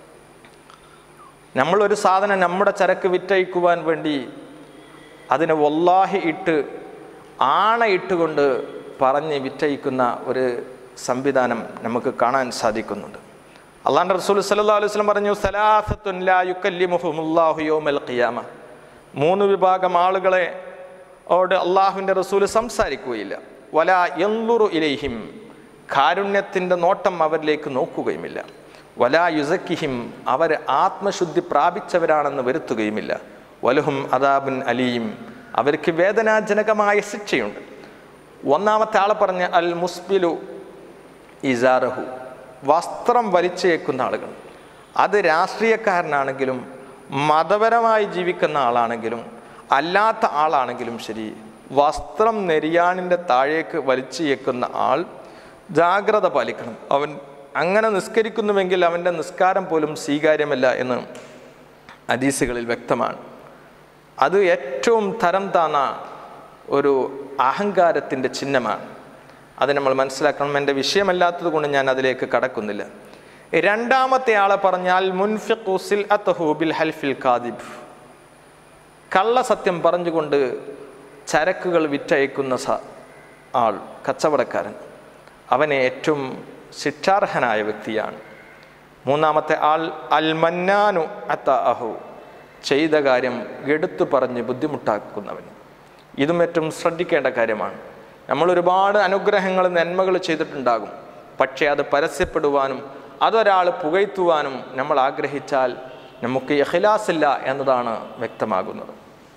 നമ്മളൊരു സാധനം, നമ്മുടെ ചരക്ക് വിറ്റഴിക്കുവാൻ വേണ്ടി അതിനെ വല്ലാഹി ഇട്ട് ആണയിട്ടുകൊണ്ട് പറഞ്ഞ് വിറ്റഴിക്കുന്ന ഒരു സംവിധാനം നമുക്ക് കാണാൻ സാധിക്കുന്നുണ്ട്. അള്ളാഹുവിൻ്റെ റസൂൽ സല്ലല്ലാഹു അലൈഹി വസല്ലം പറഞ്ഞു, സലാസത്തുൻ ലാ യുകല്ലിമുഹുമുല്ലാഹു യൗമൽ ഖിയാമ. 3 വിഭാഗം ആളുകളെ ഓട് അള്ളാഹുവിൻ്റെ റസൂൽ സംസാരിക്കുകയില്ല. വലാ യൻദുറു ഇലൈഹിം, കാരുണ്യത്തിൻ്റെ നോട്ടം അവരിലേക്ക് നോക്കുകയുമില്ല. വലാ യുസക്കിഹിം, അവർ ആത്മശുദ്ധി പ്രാപിച്ചവരാണെന്ന് വരുത്തുകയുമില്ല. വലഹും അദാബുൻ അലീം, അവർക്ക് വേദനാജനകമായ ശിക്ഷയുണ്ട്. ഒന്നാമത്തെ ആളെ പറഞ്ഞ അൽ മുസ്ബിലു ഇസാറഹു, വസ്ത്രം വലിച്ചേക്കുന്ന ആളുകൾ. അത് രാഷ്ട്രീയക്കാരനാണെങ്കിലും മതപരമായി ജീവിക്കുന്ന ആളാണെങ്കിലും അല്ലാത്ത ആളാണെങ്കിലും ശരി, വസ്ത്രം നെരിയാണിൻ്റെ താഴേക്ക് വലിച്ചേക്കുന്ന ആൾ ജാഗ്രത പാലിക്കണം. അവൻ അങ്ങനെ നിസ്കരിക്കുന്നുവെങ്കിൽ അവൻ്റെ നിസ്കാരം പോലും സ്വീകാര്യമല്ല എന്ന് ഹദീസുകളിൽ വ്യക്തമാണ്. അത് ഏറ്റവും തരം താന്ന ഒരു അഹങ്കാരത്തിൻ്റെ ചിഹ്നമാണ്. അത് നമ്മൾ മനസ്സിലാക്കണം. എൻ്റെ വിഷയമല്ലാത്തത് കൊണ്ട് ഞാൻ അതിലേക്ക് കടക്കുന്നില്ല. രണ്ടാമത്തെ ആളെ പറഞ്ഞാൽ മുൻഫിഖു സിൽഅതഹു ബിൽ ഹൽഫിൽ കാദിബ്, കള്ളസത്യം പറഞ്ഞുകൊണ്ട് ചരക്കുകൾ വിറ്റയക്കുന്ന ആൾ, കച്ചവടക്കാരൻ. അവനെ ഏറ്റവും ശിക്ഷാർഹനായ വ്യക്തിയാണ്. മൂന്നാമത്തെ ആൾ അൽ മന്നാനു അത്തഅഹു, ചെയ്ത കാര്യം എടുത്തു പറഞ്ഞ് ബുദ്ധിമുട്ടാക്കുന്നവൻ. ഇതും ഏറ്റവും ശ്രദ്ധിക്കേണ്ട കാര്യമാണ്. നമ്മൾ ഒരുപാട് അനുഗ്രഹങ്ങൾ, നന്മകൾ ചെയ്തിട്ടുണ്ടാകും. പക്ഷേ അത് പരസ്യപ്പെടുവാനും അതൊരാൾ പുകഴ്ത്തുവാനും നമ്മൾ ആഗ്രഹിച്ചാൽ നമുക്ക് ഇഖ്ലാസില്ല എന്നതാണ് വ്യക്തമാകുന്നത്.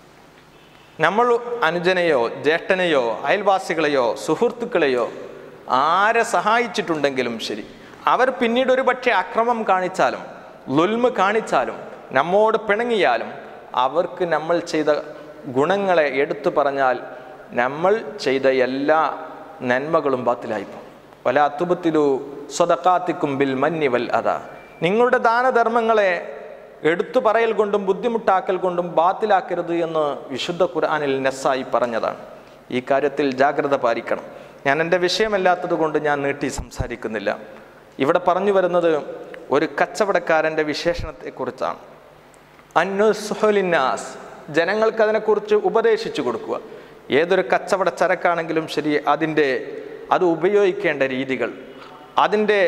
നമ്മൾ അനുജനെയോ ജ്യേഷ്ഠനെയോ അയൽവാസികളെയോ സുഹൃത്തുക്കളെയോ ആരെ സഹായിച്ചിട്ടുണ്ടെങ്കിലും ശരി, അവർ പിന്നീട് ഒരു പക്ഷേ അക്രമം കാണിച്ചാലും ളുൽമ് കാണിച്ചാലും നമ്മോട് പിണങ്ങിയാലും അവർക്ക് നമ്മൾ ചെയ്ത ഗുണങ്ങളെ എടുത്തു പറഞ്ഞാൽ നമ്മൾ ചെയ്ത എല്ലാ നന്മകളും ബാത്തിലായിപ്പോകും. വലാ തുബ്തിലു സ്വദഖാതികും ബിൽ മന്നി വൽ അദാ, നിങ്ങളുടെ ദാനധർമ്മങ്ങളെ എടുത്തു പറയൽ കൊണ്ടും ബുദ്ധിമുട്ടാക്കൽ കൊണ്ടും ബാത്തിലാക്കരുത് എന്ന് വിശുദ്ധ ഖുർആനിൽ നസ്സായി പറഞ്ഞതാണ്. ഈ കാര്യത്തിൽ ജാഗ്രത പാലിക്കണം. ഞാൻ എൻ്റെ വിഷയമല്ലാത്തത് കൊണ്ട് ഞാൻ നീട്ടി സംസാരിക്കുന്നില്ല. ഇവിടെ പറഞ്ഞു വരുന്നത് ഒരു കച്ചവടക്കാരൻ്റെ വിശേഷണത്തെക്കുറിച്ചാണ്. അന്നുസ്ഹുലിന്നാസ് ജനങ്ങൾക്ക് അതിനെക്കുറിച്ച് ഉപദേശിച്ചു കൊടുക്കുക. ഏതൊരു കച്ചവട ചരക്കാണെങ്കിലും ശരി, അത് ഉപയോഗിക്കേണ്ട രീതികൾ, അതിൻ്റെ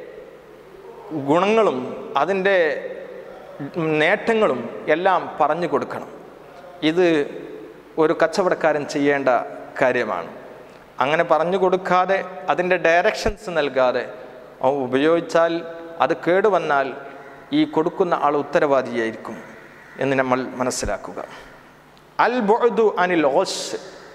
ഗുണങ്ങളും അതിൻ്റെ നേട്ടങ്ങളും എല്ലാം പറഞ്ഞു കൊടുക്കണം. ഇത് ഒരു കച്ചവടക്കാരൻ ചെയ്യേണ്ട കാര്യമാണ്. അങ്ങനെ പറഞ്ഞു കൊടുക്കാതെ അതിൻ്റെ ഡയറക്ഷൻസ് നൽകാതെ ഉപയോഗിച്ചാൽ അത് കേടുവന്നാൽ ഈ കൊടുക്കുന്ന ആൾ ഉത്തരവാദിയായിരിക്കും എന്ന് നമ്മൾ മനസ്സിലാക്കുക. അൽ ബുഅദു അനിൽ ഗുശ്,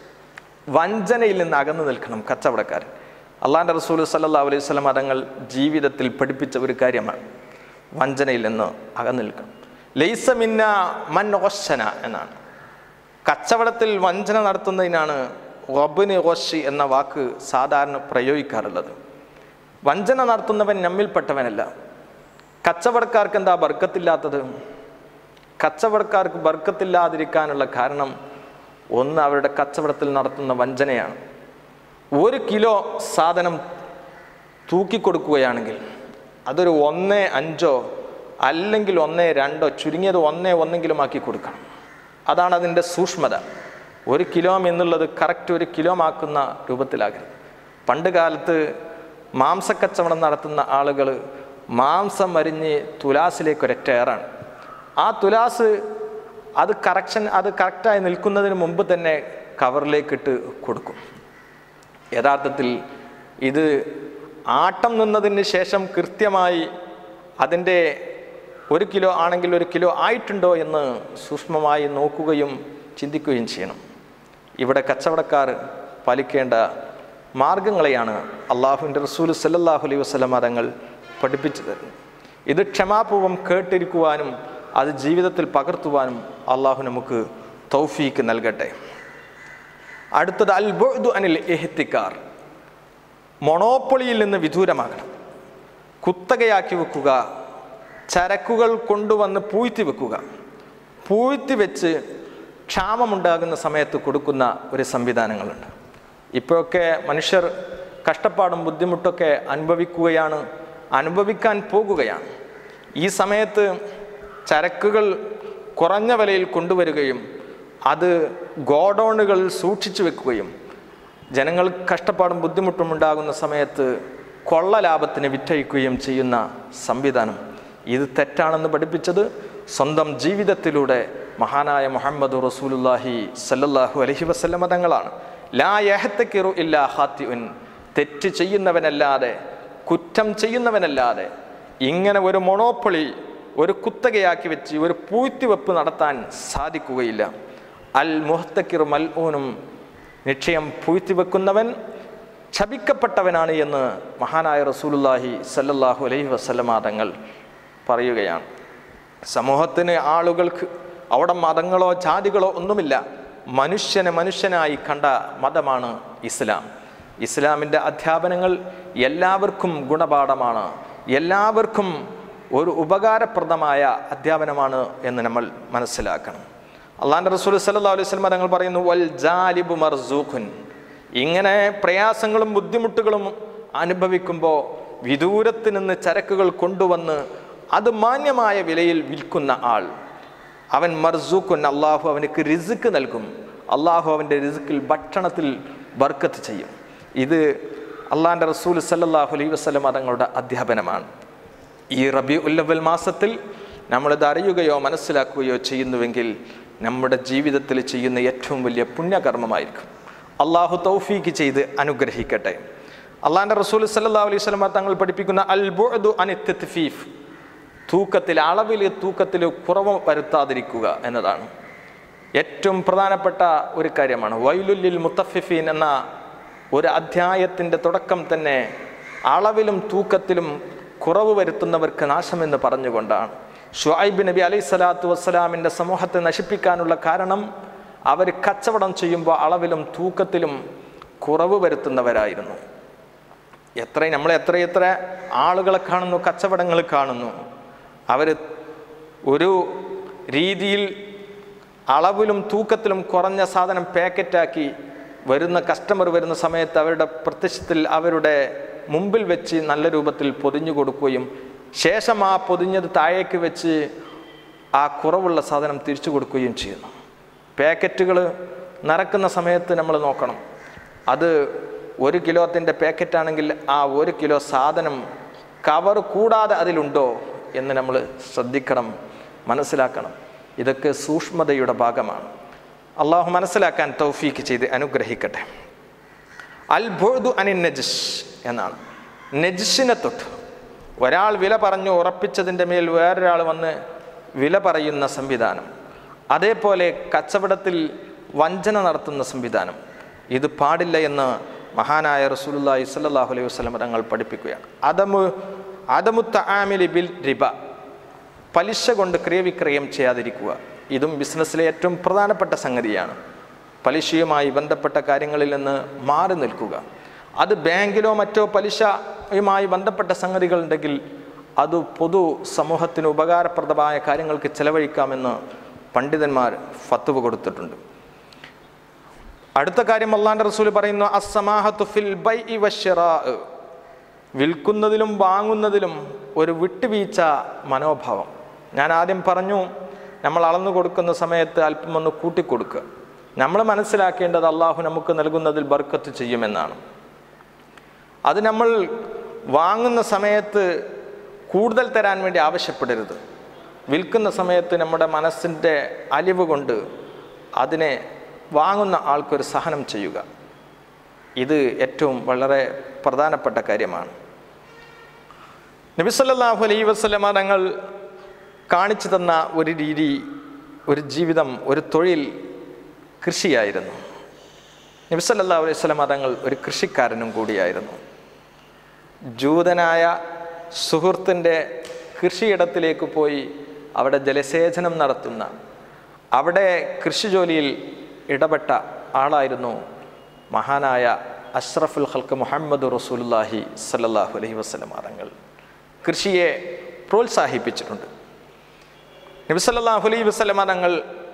വഞ്ചനയിൽ നിന്ന് അകന്നു നിൽക്കണം കച്ചവടക്കാരൻ. അള്ളാഹുവിൻ്റെ റസൂൽ സല്ലല്ലാഹു അലൈഹി വസല്ലം തങ്ങൾ ജീവിതത്തിൽ പഠിപ്പിച്ച ഒരു കാര്യമാണ് വഞ്ചനയിൽ നിന്ന് അകന്നു നിൽക്കണം. ലൈസ മിന്നാ മൻ ഗശന എന്നാണ്. കച്ചവടത്തിൽ വഞ്ചന നടത്തുന്നതിനാണ് റബ്ബിന് ഗശ് എന്ന വാക്ക് സാധാരണ പ്രയോഗിക്കാറുള്ളത്. വഞ്ചന നടത്തുന്നവൻ നമ്മിൽപ്പെട്ടവനല്ല. കച്ചവടക്കാർക്ക് എന്താ ബർക്കത്തില്ലാത്തത്? കച്ചവടക്കാർക്ക് ബർക്കത്തില്ലാതിരിക്കാനുള്ള കാരണം ഒന്ന്, അവരുടെ കച്ചവടത്തിൽ നടത്തുന്ന വഞ്ചനയാണ്. 1 കിലോ സാധനം തൂക്കിക്കൊടുക്കുകയാണെങ്കിൽ അതൊരു 1.5 അല്ലെങ്കിൽ 1.2, ചുരുങ്ങിയത് 1.1 ആക്കി കൊടുക്കണം. അതാണ് അതിൻ്റെ സൂക്ഷ്മത. 1 കിലോ എന്നുള്ളത് കറക്റ്റ് 1 കിലോ ആക്കുന്ന രൂപത്തിലാകരുത്. പണ്ട് കാലത്ത് മാംസക്കച്ചവടം നടത്തുന്ന ആളുകൾ മാംസം അരിഞ്ഞ് തുലാസിലേക്ക് ഒരൊറ്റേറാണ്. ആ തുലാസ് അത് കറക്റ്റായി നിൽക്കുന്നതിന് മുമ്പ് തന്നെ കവറിലേക്കിട്ട് കൊടുക്കും. യഥാർത്ഥത്തിൽ ഇത് ആട്ടം നിന്നതിന് ശേഷം കൃത്യമായി അതിൻ്റെ 1 കിലോ ആണെങ്കിൽ 1 കിലോ ആയിട്ടുണ്ടോ എന്ന് സൂക്ഷ്മമായി നോക്കുകയും ചിന്തിക്കുകയും ചെയ്യണം. ഇവിടെ കച്ചവടക്കാർ പാലിക്കേണ്ട മാർഗങ്ങളെയാണ് അള്ളാഹുവിൻ്റെ റസൂൽ സല്ലല്ലാഹു അലൈഹി വസല്ലം തങ്ങൾ പഠിപ്പിച്ചു തരുന്നത്. ഇത് ക്ഷമാപൂർവം കേട്ടിരിക്കുവാനും അത് ജീവിതത്തിൽ പകർത്തുവാനും അള്ളാഹു നമുക്ക് തൗഫീക്ക് നൽകട്ടെ. അടുത്തത് അൽ ബുഅദു അനിൽ ഇഹ്തികാർ, മൊണോപ്പൊളിയിൽ നിന്ന് വിദൂരമാകണം. കുത്തകയാക്കി വെക്കുക, ചരക്കുകൾ കൊണ്ടുവന്ന് പൂഴ്ത്തി വെക്കുക, പൂഴ്ത്തി വെച്ച് ക്ഷാമമുണ്ടാകുന്ന സമയത്ത് കൊടുക്കുന്ന ഒരു സംവിധാനങ്ങളുണ്ട്. ഇപ്പോഴൊക്കെ മനുഷ്യർ കഷ്ടപ്പാടും ബുദ്ധിമുട്ടൊക്കെ അനുഭവിക്കാൻ പോകുകയാണ്. ഈ സമയത്ത് ചരക്കുകൾ കുറഞ്ഞ വിലയിൽ കൊണ്ടുവരികയും അത് ഗോഡൗണുകൾ സൂക്ഷിച്ചു വെക്കുകയും ജനങ്ങൾ കഷ്ടപ്പാടും ബുദ്ധിമുട്ടും ഉണ്ടാകുന്ന സമയത്ത് കൊള്ള ലാഭത്തിന് വിറ്റഴിക്കുകയും ചെയ്യുന്ന സംവിധാനം, ഇത് തെറ്റാണെന്ന് പഠിപ്പിച്ചത് സ്വന്തം ജീവിതത്തിലൂടെ മഹാനായ മുഹമ്മദ് റസൂലുള്ളാഹി സല്ലല്ലാഹു അലൈഹി വസല്ലം തങ്ങളാണ്. ലാ യഹ്തകിറു ഇല്ലാ ഖാതിഉൻ, തെറ്റ് ചെയ്യുന്നവനല്ലാതെ, കുറ്റം ചെയ്യുന്നവനല്ലാതെ ഇങ്ങനെ ഒരു മൊണോപ്പൊളി, ഒരു കുത്തകയാക്കി വെച്ച് ഒരു പൂഴ്ത്തിവെപ്പ് നടത്താൻ സാധിക്കുകയില്ല. അൽ മുഹ്തകിറു മൽഊനും, നിശ്ചയം പൂഴ്ത്തിവെക്കുന്നവൻ ശപിക്കപ്പെട്ടവനാണ് എന്ന് മഹാനായ റസൂലുള്ളാഹി സല്ലല്ലാഹു അലൈഹി വസല്ലം തങ്ങൾ പറയുകയാണ്. സമൂഹത്തിന്, ആളുകൾക്ക് അവിടെ മതങ്ങളോ ജാതികളോ ഒന്നുമില്ല. മനുഷ്യനായി കണ്ട മതമാണ് ഇസ്ലാം. ഇസ്ലാമിൻ്റെ അധ്യാപനങ്ങൾ എല്ലാവർക്കും ഗുണപാഠമാണ്, എല്ലാവർക്കും ഒരു ഉപകാരപ്രദമായ അധ്യാപനമാണ് എന്ന് നമ്മൾ മനസ്സിലാക്കണം. അള്ളാഹുവിൻ്റെ റസൂൽ സല്ലല്ലാഹു അലൈഹി വസല്ലം തങ്ങൾ പറയുന്നു, വൽ ജാലിബു മർസൂഖുൻ, ഇങ്ങനെ പ്രയാസങ്ങളും ബുദ്ധിമുട്ടുകളും അനുഭവിക്കുമ്പോൾ വിദൂരത്ത് നിന്ന് ചരക്കുകൾ കൊണ്ടുവന്ന് അത് മാന്യമായ വിലയിൽ വിൽക്കുന്ന ആൾ, അവൻ മർസൂഖുൻ, അള്ളാഹു അവനക്ക് റിസ്ക് നൽകും. അള്ളാഹു അവൻ്റെ റിസ്ക്കിൽ, ഭക്ഷണത്തിൽ ബർക്കത്ത് ചെയ്യും. ഇത് അള്ളാഹുവിൻ്റെ റസൂൽ സല്ലല്ലാഹു അലൈഹി വസല്ലം തങ്ങളുടെ അധ്യാപനമാണ്. ഈ റബീഉൽ അവ്വൽ മാസത്തിൽ നമ്മളിത് അറിയുകയോ മനസ്സിലാക്കുകയോ ചെയ്യുന്നുവെങ്കിൽ നമ്മുടെ ജീവിതത്തിൽ ചെയ്യുന്ന ഏറ്റവും വലിയ പുണ്യകർമ്മമായിരിക്കും. അള്ളാഹു തൗഫീക്ക് ചെയ്ത് അനുഗ്രഹിക്കട്ടെ. അള്ളാഹുവിൻ്റെ റസൂൽ സല്ലല്ലാഹു അലൈഹി വസല്ലം തങ്ങൾ പഠിപ്പിക്കുന്ന അൽ ബുഅദു അനിത് തത്ഫീഫ്, തൂക്കത്തിൽ കുറവ് വരുത്താതിരിക്കുക എന്നതാണ് ഏറ്റവും പ്രധാനപ്പെട്ട ഒരു കാര്യമാണ്. വൈലുൽ ലിൽ മുത്തഫിഫീൻ എന്ന ഒരു അധ്യായത്തിൻ്റെ തുടക്കം തന്നെ അളവിലും തൂക്കത്തിലും കുറവ് വരുത്തുന്നവർക്ക് നാശമെന്ന് പറഞ്ഞുകൊണ്ടാണ്. ശുഐബ് നബി അലൈഹി സ്വലാത്തു വസ്സലാമിൻ്റെ സമൂഹത്തെ നശിപ്പിക്കാനുള്ള കാരണം അവർ കച്ചവടം ചെയ്യുമ്പോൾ അളവിലും തൂക്കത്തിലും കുറവ് വരുത്തുന്നവരായിരുന്നു. നമ്മൾ എത്ര ആളുകളെ കാണുന്നു, കച്ചവടങ്ങൾ കാണുന്നു. അവർ ഒരു രീതിയിൽ അളവിലും തൂക്കത്തിലും കുറഞ്ഞ സാധനം പാക്കറ്റാക്കി കസ്റ്റമർ വരുന്ന സമയത്ത് അവരുടെ പ്രത്യക്ഷത്തിൽ അവരുടെ മുമ്പിൽ വെച്ച് നല്ല രൂപത്തിൽ പൊതിഞ്ഞു കൊടുക്കുകയും ശേഷം ആ പൊതിഞ്ഞത് താഴേക്ക് വെച്ച് ആ കുറവുള്ള സാധനം തിരിച്ചു കൊടുക്കുകയും ചെയ്യുന്നു. പാക്കറ്റുകൾ നിറക്കുന്ന സമയത്ത് നമ്മൾ നോക്കണം. അത് 1 കിലോത്തിൻ്റെ പാക്കറ്റാണെങ്കിൽ ആ 1 കിലോ സാധനം കവർ കൂടാതെ അതിലുണ്ടോ എന്ന് നമ്മൾ ശ്രദ്ധിക്കണം, മനസ്സിലാക്കണം. ഇതൊക്കെ സൂക്ഷ്മതയുടെ ഭാഗമാണ്. അള്ളാഹു മനസ്സിലാക്കാൻ തൗഫീക്ക് ചെയ്ത് അനുഗ്രഹിക്കട്ടെ. അൽ ബുഅ്ദു അനിൻ നജ്സ് എന്നാണ്. നജ്സിനെ തൊട്ട് ഒരാൾ വില പറഞ്ഞു ഉറപ്പിച്ചതിൻ്റെ മേൽ വേറൊരാൾ വന്ന് വില പറയുന്ന സംവിധാനം, അതേപോലെ കച്ചവടത്തിൽ വഞ്ചന നടത്തുന്ന സംവിധാനം, ഇത് പാടില്ല എന്ന് മഹാനായ റസൂലുള്ളാഹി സ്വല്ലല്ലാഹു അലൈഹി വസല്ലം തങ്ങൾ പഠിപ്പിക്കുകയാണ്. അദമു തആമിലി ബിൽ റിബ, പലിശ കൊണ്ട് ക്രയവിക്രയം ചെയ്യാതിരിക്കുക. ഇതും ബിസിനസ്സിലെ ഏറ്റവും പ്രധാനപ്പെട്ട സംഗതിയാണ്. പലിശയുമായി ബന്ധപ്പെട്ട കാര്യങ്ങളിൽ നിന്ന് മാറി നിൽക്കുക. അത് ബാങ്കിലോ മറ്റോ പലിശയുമായി ബന്ധപ്പെട്ട സംഗതികളുണ്ടെങ്കിൽ അത് പൊതു സമൂഹത്തിന് ഉപകാരപ്രദമായ കാര്യങ്ങൾക്ക് ചെലവഴിക്കാമെന്ന് പണ്ഡിതന്മാർ ഫത്വ കൊടുത്തിട്ടുണ്ട്. അടുത്ത കാര്യം അല്ലാഹുവിൻ്റെ റസൂൽ പറയുന്നു, അസ്സമാഹത്തു ഫിൽ ബൈഇ വശ്ശിറാ, വിൽക്കുന്നതിലും വാങ്ങുന്നതിലും ഒരു വിട്ടുവീഴ്ച മനോഭാവം. ഞാൻ ആദ്യം പറഞ്ഞു, നമ്മൾ അളന്നു കൊടുക്കുന്ന സമയത്ത് അല്പം ഒന്ന് കൂട്ടിക്കൊടുക്കുക. നമ്മൾ മനസ്സിലാക്കേണ്ടത് അള്ളാഹു നമുക്ക് നൽകുന്നതിൽ ബർക്കത്ത് ചെയ്യുമെന്നാണ്. അത് നമ്മൾ വാങ്ങുന്ന സമയത്ത് കൂടുതൽ തരാൻ വേണ്ടി ആവശ്യപ്പെടരുത്. വിൽക്കുന്ന സമയത്ത് നമ്മുടെ മനസ്സിൻ്റെ അലിവ് കൊണ്ട് അതിനെ വാങ്ങുന്ന ആൾക്കൊരു സഹനം ചെയ്യുക. ഇത് ഏറ്റവും വളരെ പ്രധാനപ്പെട്ട കാര്യമാണ്. നബി സല്ലല്ലാഹു അലൈഹി വസല്ലമ തങ്ങൾ കാണിച്ചു തന്ന ഒരു രീതി, ഒരു ജീവിതം, ഒരു തൊഴിൽ കൃഷിയായിരുന്നു. നബി സല്ലല്ലാഹു അലൈഹി വസല്ലമ തങ്ങൾ ഒരു കൃഷിക്കാരനും കൂടിയായിരുന്നു. ജൂതനായ സുഹൃത്തിൻ്റെ കൃഷിയിടത്തിലേക്ക് പോയി അവിടെ ജലസേചനം നടത്തുന്ന, അവിടെ കൃഷി ജോലിയിൽ ഇടപെട്ട ആളായിരുന്നു മഹാനായ അഷ്റഫുൽ ഖൽഖ് മുഹമ്മദ് റസൂലുള്ളാഹി സ്വല്ലല്ലാഹു അലൈഹി വസല്ലമ തങ്ങൾ. കൃഷിയെ പ്രോത്സാഹിപ്പിച്ചിട്ടുണ്ട്. നബി സല്ലല്ലാഹു അലൈഹി വസല്ലമ തങ്ങൾ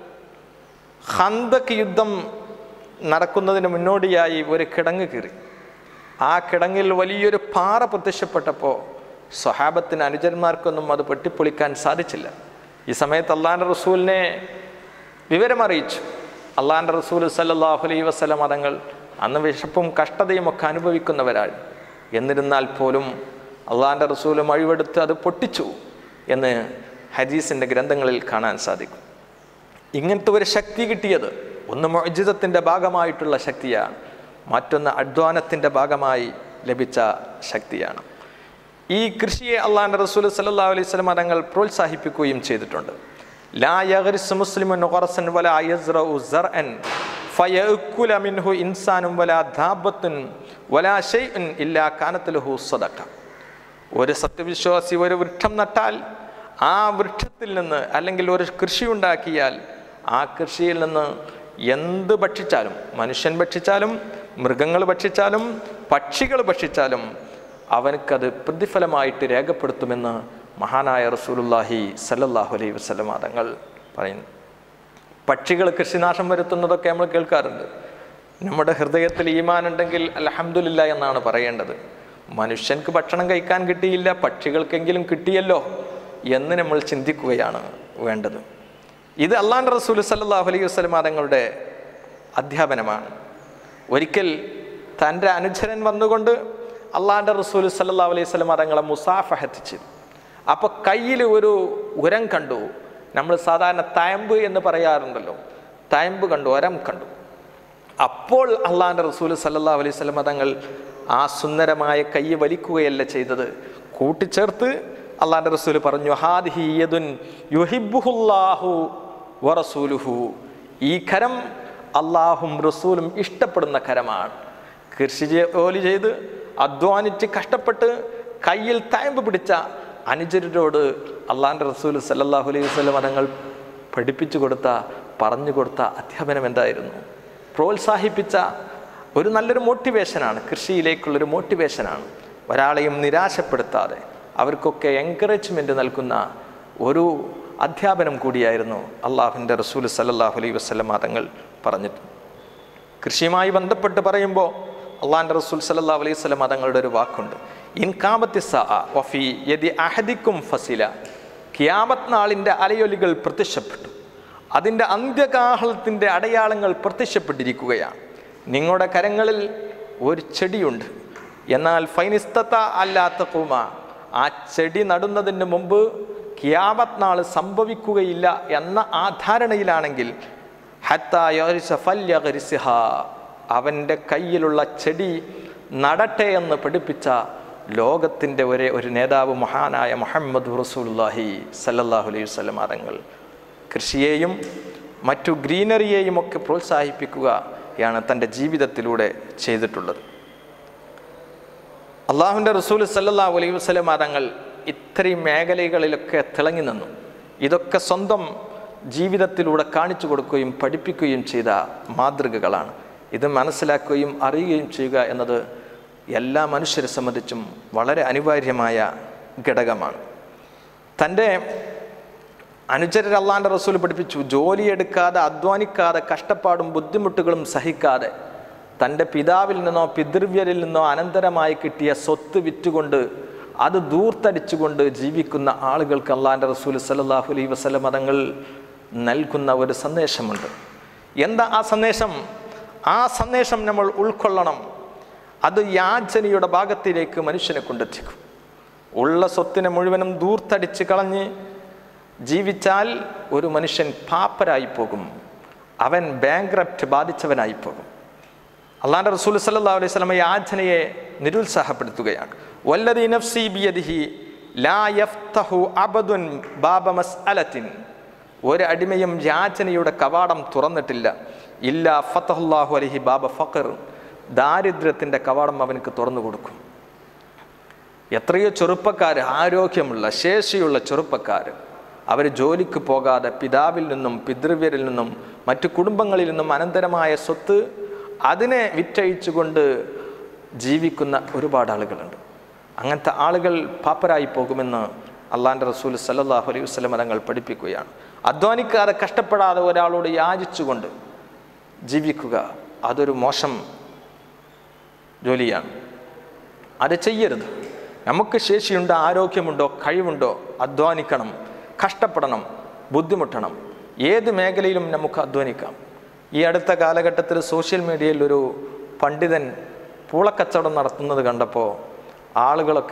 ഖന്തഖ് യുദ്ധം നടക്കുന്നതിന് മുന്നോടിയായി ഒരു കിടങ്ങ് കീറി. ആ കിടങ്ങിൽ വലിയൊരു പാറ പ്രത്യക്ഷപ്പെട്ടപ്പോൾ സ്വഹാബത്തിന്, അനുചരന്മാർക്കൊന്നും അത് വെട്ടിപ്പൊളിക്കാൻ സാധിച്ചില്ല. ഈ സമയത്ത് അള്ളാഹുവിൻ്റെ റസൂലിനെ വിവരമറിയിച്ചു. അള്ളാഹുവിൻ്റെ റസൂൽ സല്ലല്ലാഹു അലൈഹി വസല്ലമ തങ്ങൾ അന്ന് വിശപ്പും കഷ്ടതയും ഒക്കെ അനുഭവിക്കുന്നവരാണ്. എന്നിരുന്നാൽ പോലും അള്ളാഹുവിൻ്റെ റസൂൽ മഴിവെടുത്ത് അത് പൊട്ടിച്ചു എന്ന് ഹദീസിൻ്റെ ഗ്രന്ഥങ്ങളിൽ കാണാൻ സാധിക്കും. ഇങ്ങനത്തെ ഒരു ശക്തി കിട്ടിയത് ഒന്ന് മുഅ്ജിസത്തിൻ്റെ ഭാഗമായിട്ടുള്ള ശക്തിയാണ്, മറ്റൊന്ന് അധ്വാനത്തിൻ്റെ ഭാഗമായി ലഭിച്ച ശക്തിയാണ്. ഈ കൃഷിയെ അള്ളാഹുവിൻ്റെ റസൂൽ സല്ലല്ലാഹു അലൈഹി വസല്ലം തങ്ങൾ പ്രോത്സാഹിപ്പിക്കുകയും ചെയ്തിട്ടുണ്ട്. ലാ യഗ്രിസു മുസ്ലിമുൻ ഖറസൻ വലാ യസ്റഉ സർഅൻ ഫയഅകുല മിൻഹു ഇൻസാനും വലാ ദാബത്തുൻ വലാ ഷൈഉൻ ഇല്ലാ കാനത് ലഹു സദഖ. ഒരു സത്യവിശ്വാസി ഒരു വൃക്ഷം നട്ടാൽ ആ വൃക്ഷത്തിൽ നിന്ന്, അല്ലെങ്കിൽ ഒരു കൃഷി ഉണ്ടാക്കിയാൽ ആ കൃഷിയിൽ നിന്ന് എന്ത് ഭക്ഷിച്ചാലും, മനുഷ്യൻ ഭക്ഷിച്ചാലും മൃഗങ്ങൾ ഭക്ഷിച്ചാലും പക്ഷികൾ ഭക്ഷിച്ചാലും അവനക്കത് പ്രതിഫലമായിട്ട് രേഖപ്പെടുത്തുമെന്ന് മഹാനായ റസൂലുള്ളാഹി സല്ലല്ലാഹു അലൈഹി വസല്ലം തങ്ങൾ പറയുന്നു. പക്ഷികൾ കൃഷിനാശം വരുത്തുന്നതൊക്കെ നമ്മൾ കേൾക്കാറുണ്ട്. നമ്മുടെ ഹൃദയത്തിൽ ഈമാൻ ഉണ്ടെങ്കിൽ അൽഹംദുലില്ലാ എന്നാണ് പറയേണ്ടത്. മനുഷ്യർക്ക് ഭക്ഷണം കഴിക്കാൻ കിട്ടിയില്ല, പക്ഷികൾക്കെങ്കിലും കിട്ടിയല്ലോ എന്ന് നമ്മൾ ചിന്തിക്കുകയാണ് വേണ്ടത്. ഇത് അള്ളാഹുവിൻ്റെ റസൂൽ സല്ലല്ലാഹു അലൈഹി വസല്ലം തങ്ങളുടെ അധ്യാപനമാണ്. ഒരിക്കൽ തൻ്റെ അനുചരൻ വന്നുകൊണ്ട് അള്ളാഹുവിൻ്റെ റസൂൽ സല്ലല്ലാഹു അലൈഹി വസല്ലം തങ്ങളെ മുസാഫഹത്ത് ചെയ്തു. അപ്പോൾ കയ്യിൽ ഒരു ഉരം കണ്ടു. നമ്മൾ സാധാരണ തയമ്പ് എന്ന് പറയാറുണ്ടല്ലോ, തയമ്പ് കണ്ടു, ഉരം കണ്ടു. അപ്പോൾ അള്ളാഹുവിൻ്റെ റസൂൽ സല്ലല്ലാഹു അലൈഹി വസല്ലം തങ്ങൾ ആ സുന്ദരമായ കൈ വലിക്കുകയല്ല ചെയ്തത്, കൂട്ടിച്ചേർത്ത് അള്ളാഹുവിൻ്റെ റസൂൽ പറഞ്ഞു, ഹാദിഹി യദുൻ യുഹിബ്ബുഹുല്ലാഹു വറസൂലുഹു. ഈ കരം അള്ളാഹും റസൂലും ഇഷ്ടപ്പെടുന്ന കരമാണ്. കൃഷി ജോലി ചെയ്ത് അധ്വാനിച്ച് കഷ്ടപ്പെട്ട് കയ്യിൽ തയമ്പ് പിടിച്ച അനുചരരോട് അള്ളാഹുവിൻ്റെ റസൂൽ സല്ലല്ലാഹു അലൈഹി വസല്ലം തങ്ങൾ പഠിപ്പിച്ചു കൊടുത്ത, പറഞ്ഞു കൊടുത്ത അധ്യാപനം എന്തായിരുന്നു? പ്രോത്സാഹിപ്പിച്ച ഒരു നല്ലൊരു മോട്ടിവേഷനാണ്, കൃഷിയിലേക്കുള്ളൊരു മോട്ടിവേഷനാണ്. ഒരാളെയും നിരാശപ്പെടുത്താതെ അവർക്കൊക്കെ എൻകറേജ്മെൻറ്റ് നൽകുന്ന ഒരു അധ്യാപനം കൂടിയായിരുന്നു അള്ളാഹുവിൻ്റെ റസൂൽ സല്ലല്ലാഹു അലൈഹി വസല്ലം തങ്ങൾ പറഞ്ഞിട്ട്. കൃഷിയുമായി ബന്ധപ്പെട്ട് പറയുമ്പോൾ അള്ളാഹുവിൻ്റെ റസൂൽ സല്ലല്ലാഹു അലൈഹി വസല്ലം തങ്ങളുടെ ഒരു വാക്കുണ്ട്, ഇൻ ഖാമത്തി സഅ വഫി യദി അഹദിക്കും ഫസില. ഖിയാമത്ത് നാളിൻ്റെ അലയൊലികൾ പ്രത്യക്ഷപ്പെട്ടു, അതിൻ്റെ അന്ത്യകാഹളത്തിൻ്റെ അടയാളങ്ങൾ പ്രത്യക്ഷപ്പെട്ടിരിക്കുകയാണ്. നിങ്ങളുടെ കരങ്ങളിൽ ഒരു ചെടിയുണ്ട്, എന്നാൽ ഫൈനിസ്തത അല്ലാത്ത കൂമ, ആ ചെടി നടുന്നതിന് മുമ്പ് ഖിയാമത്ത് നാൾ സംഭവിക്കുകയില്ല എന്ന ആ ധാരണയിലാണെങ്കിൽ അവൻ്റെ കയ്യിലുള്ള ചെടി നടട്ടെ എന്ന് പഠിപ്പിച്ച ലോകത്തിൻ്റെ ഒരു നേതാവ് മഹാനായ മുഹമ്മദ് റസൂലുള്ളാഹി സല്ലല്ലാഹു അലൈഹി വസല്ലം തങ്ങൾ കൃഷിയെയും മറ്റു ഗ്രീനറിയെയും ഒക്കെ പ്രോത്സാഹിപ്പിക്കുകയാണ് തൻ്റെ ജീവിതത്തിലൂടെ ചെയ്തിട്ടുള്ളത്. അള്ളാഹുവിൻ്റെ റസൂൽ സല്ലല്ലാഹു അലൈഹി വസല്ലം തങ്ങൾ ഇത്രയും മേഖലകളിലൊക്കെ തിളങ്ങി നിന്നു. ഇതൊക്കെ സ്വന്തം ജീവിതത്തിലൂടെ കാണിച്ചു കൊടുക്കുകയും പഠിപ്പിക്കുകയും ചെയ്ത മാതൃകകളാണ്. ഇത് മനസ്സിലാക്കുകയും അറിയുകയും ചെയ്യുക എന്നത് എല്ലാ മനുഷ്യരെ സംബന്ധിച്ചും വളരെ അനിവാര്യമായ ഘടകമാണ്. തൻ്റെ അനുചരർ അള്ളാഹുവിൻ്റെ റസൂൽ പഠിപ്പിച്ചു, ജോലിയെടുക്കാതെ അധ്വാനിക്കാതെ കഷ്ടപ്പാടും ബുദ്ധിമുട്ടുകളും സഹിക്കാതെ തൻ്റെ പിതാവിൽ നിന്നോ പിതൃവ്യരിൽ നിന്നോ അനന്തരമായി കിട്ടിയ സ്വത്ത് വിറ്റുകൊണ്ട് അത് ദൂർത്തടിച്ചുകൊണ്ട് ജീവിക്കുന്ന ആളുകൾക്ക് അള്ളാഹുവിൻ്റെ റസൂൽ സല്ലല്ലാഹു അലൈഹി വസല്ലം തങ്ങൾ നൽകുന്ന ഒരു സന്ദേശമുണ്ട്. എന്താ ആ സന്ദേശം? ആ സന്ദേശം നമ്മൾ ഉൾക്കൊള്ളണം. അത് യാചനയുടെ ഭാഗത്തിലേക്ക് മനുഷ്യനെ കൊണ്ടെത്തിക്കും. ഉള്ള സ്വത്തിനെ മുഴുവനും ദൂർത്തടിച്ച് കളഞ്ഞ് ജീവിച്ചാൽ ഒരു മനുഷ്യൻ പാപ്പരായി പോകും, അവൻ ബാങ്ക്രപ്റ്റ് ബാധിച്ചവനായി പോകും. അള്ളാഹുവിൻ്റെ റസൂൽ സല്ലല്ലാഹു അലൈഹി വസല്ലം യാചനയെ നിരുത്സാഹപ്പെടുത്തുകയാണ്. വല്ലദീ നഫ്സി ബിയദിഹി ലാ യഫ്തഹു അബദുൻ ബാബ മസ്അലത്തിൻ, ഒരു അടിമയും യാചനയുടെ കവാടം തുറന്നിട്ടില്ല, ഇല്ലാ ഫതഹുല്ലാഹു അലൈഹി ബാബ ഫഖർ, ദാരിദ്ര്യത്തിൻ്റെ കവാടം അവനക്ക് തുറന്നു കൊടുക്കും. എത്രയോ ചെറുപ്പക്കാർ, ആരോഗ്യമുള്ള ശേഷിയുള്ള ചെറുപ്പക്കാർ, അവർ ജോലിക്ക് പോകാതെ പിതാവിൽ നിന്നും പിതൃവ്യരിൽ നിന്നും മറ്റു കുടുംബങ്ങളിൽ നിന്നും അനന്തരമായ സ്വത്ത് അതിനെ വിറ്റഴിച്ചുകൊണ്ട് ജീവിക്കുന്ന ഒരുപാട് ആളുകളുണ്ട്. അങ്ങനത്തെ ആളുകൾ പാപ്പരായി പോകുമെന്ന് അള്ളാഹുവിൻ്റെ റസൂൽ സല്ലല്ലാഹു അലൈഹി വസല്ലം തങ്ങൾ പഠിപ്പിക്കുകയാണ്. അധ്വാനിക്കാതെ കഷ്ടപ്പെടാതെ ഒരാളോട് യാചിച്ചുകൊണ്ട് ജീവിക്കുക അതൊരു മോശം ജോലിയാണ്. അത് ചെയ്യരുത്. നമുക്ക് ശേഷിയുണ്ടോ, ആരോഗ്യമുണ്ടോ, കഴിവുണ്ടോ, അധ്വാനിക്കണം, കഷ്ടപ്പെടണം, ബുദ്ധിമുട്ടണം. ഏത് മേഖലയിലും നമുക്ക് അധ്വാനിക്കാം. ഈ അടുത്ത കാലഘട്ടത്തിൽ സോഷ്യൽ മീഡിയയിൽ ഒരു പണ്ഡിതൻ പൂളക്കച്ചവടം നടത്തുന്നത് കണ്ടപ്പോൾ ആളുകളൊക്കെ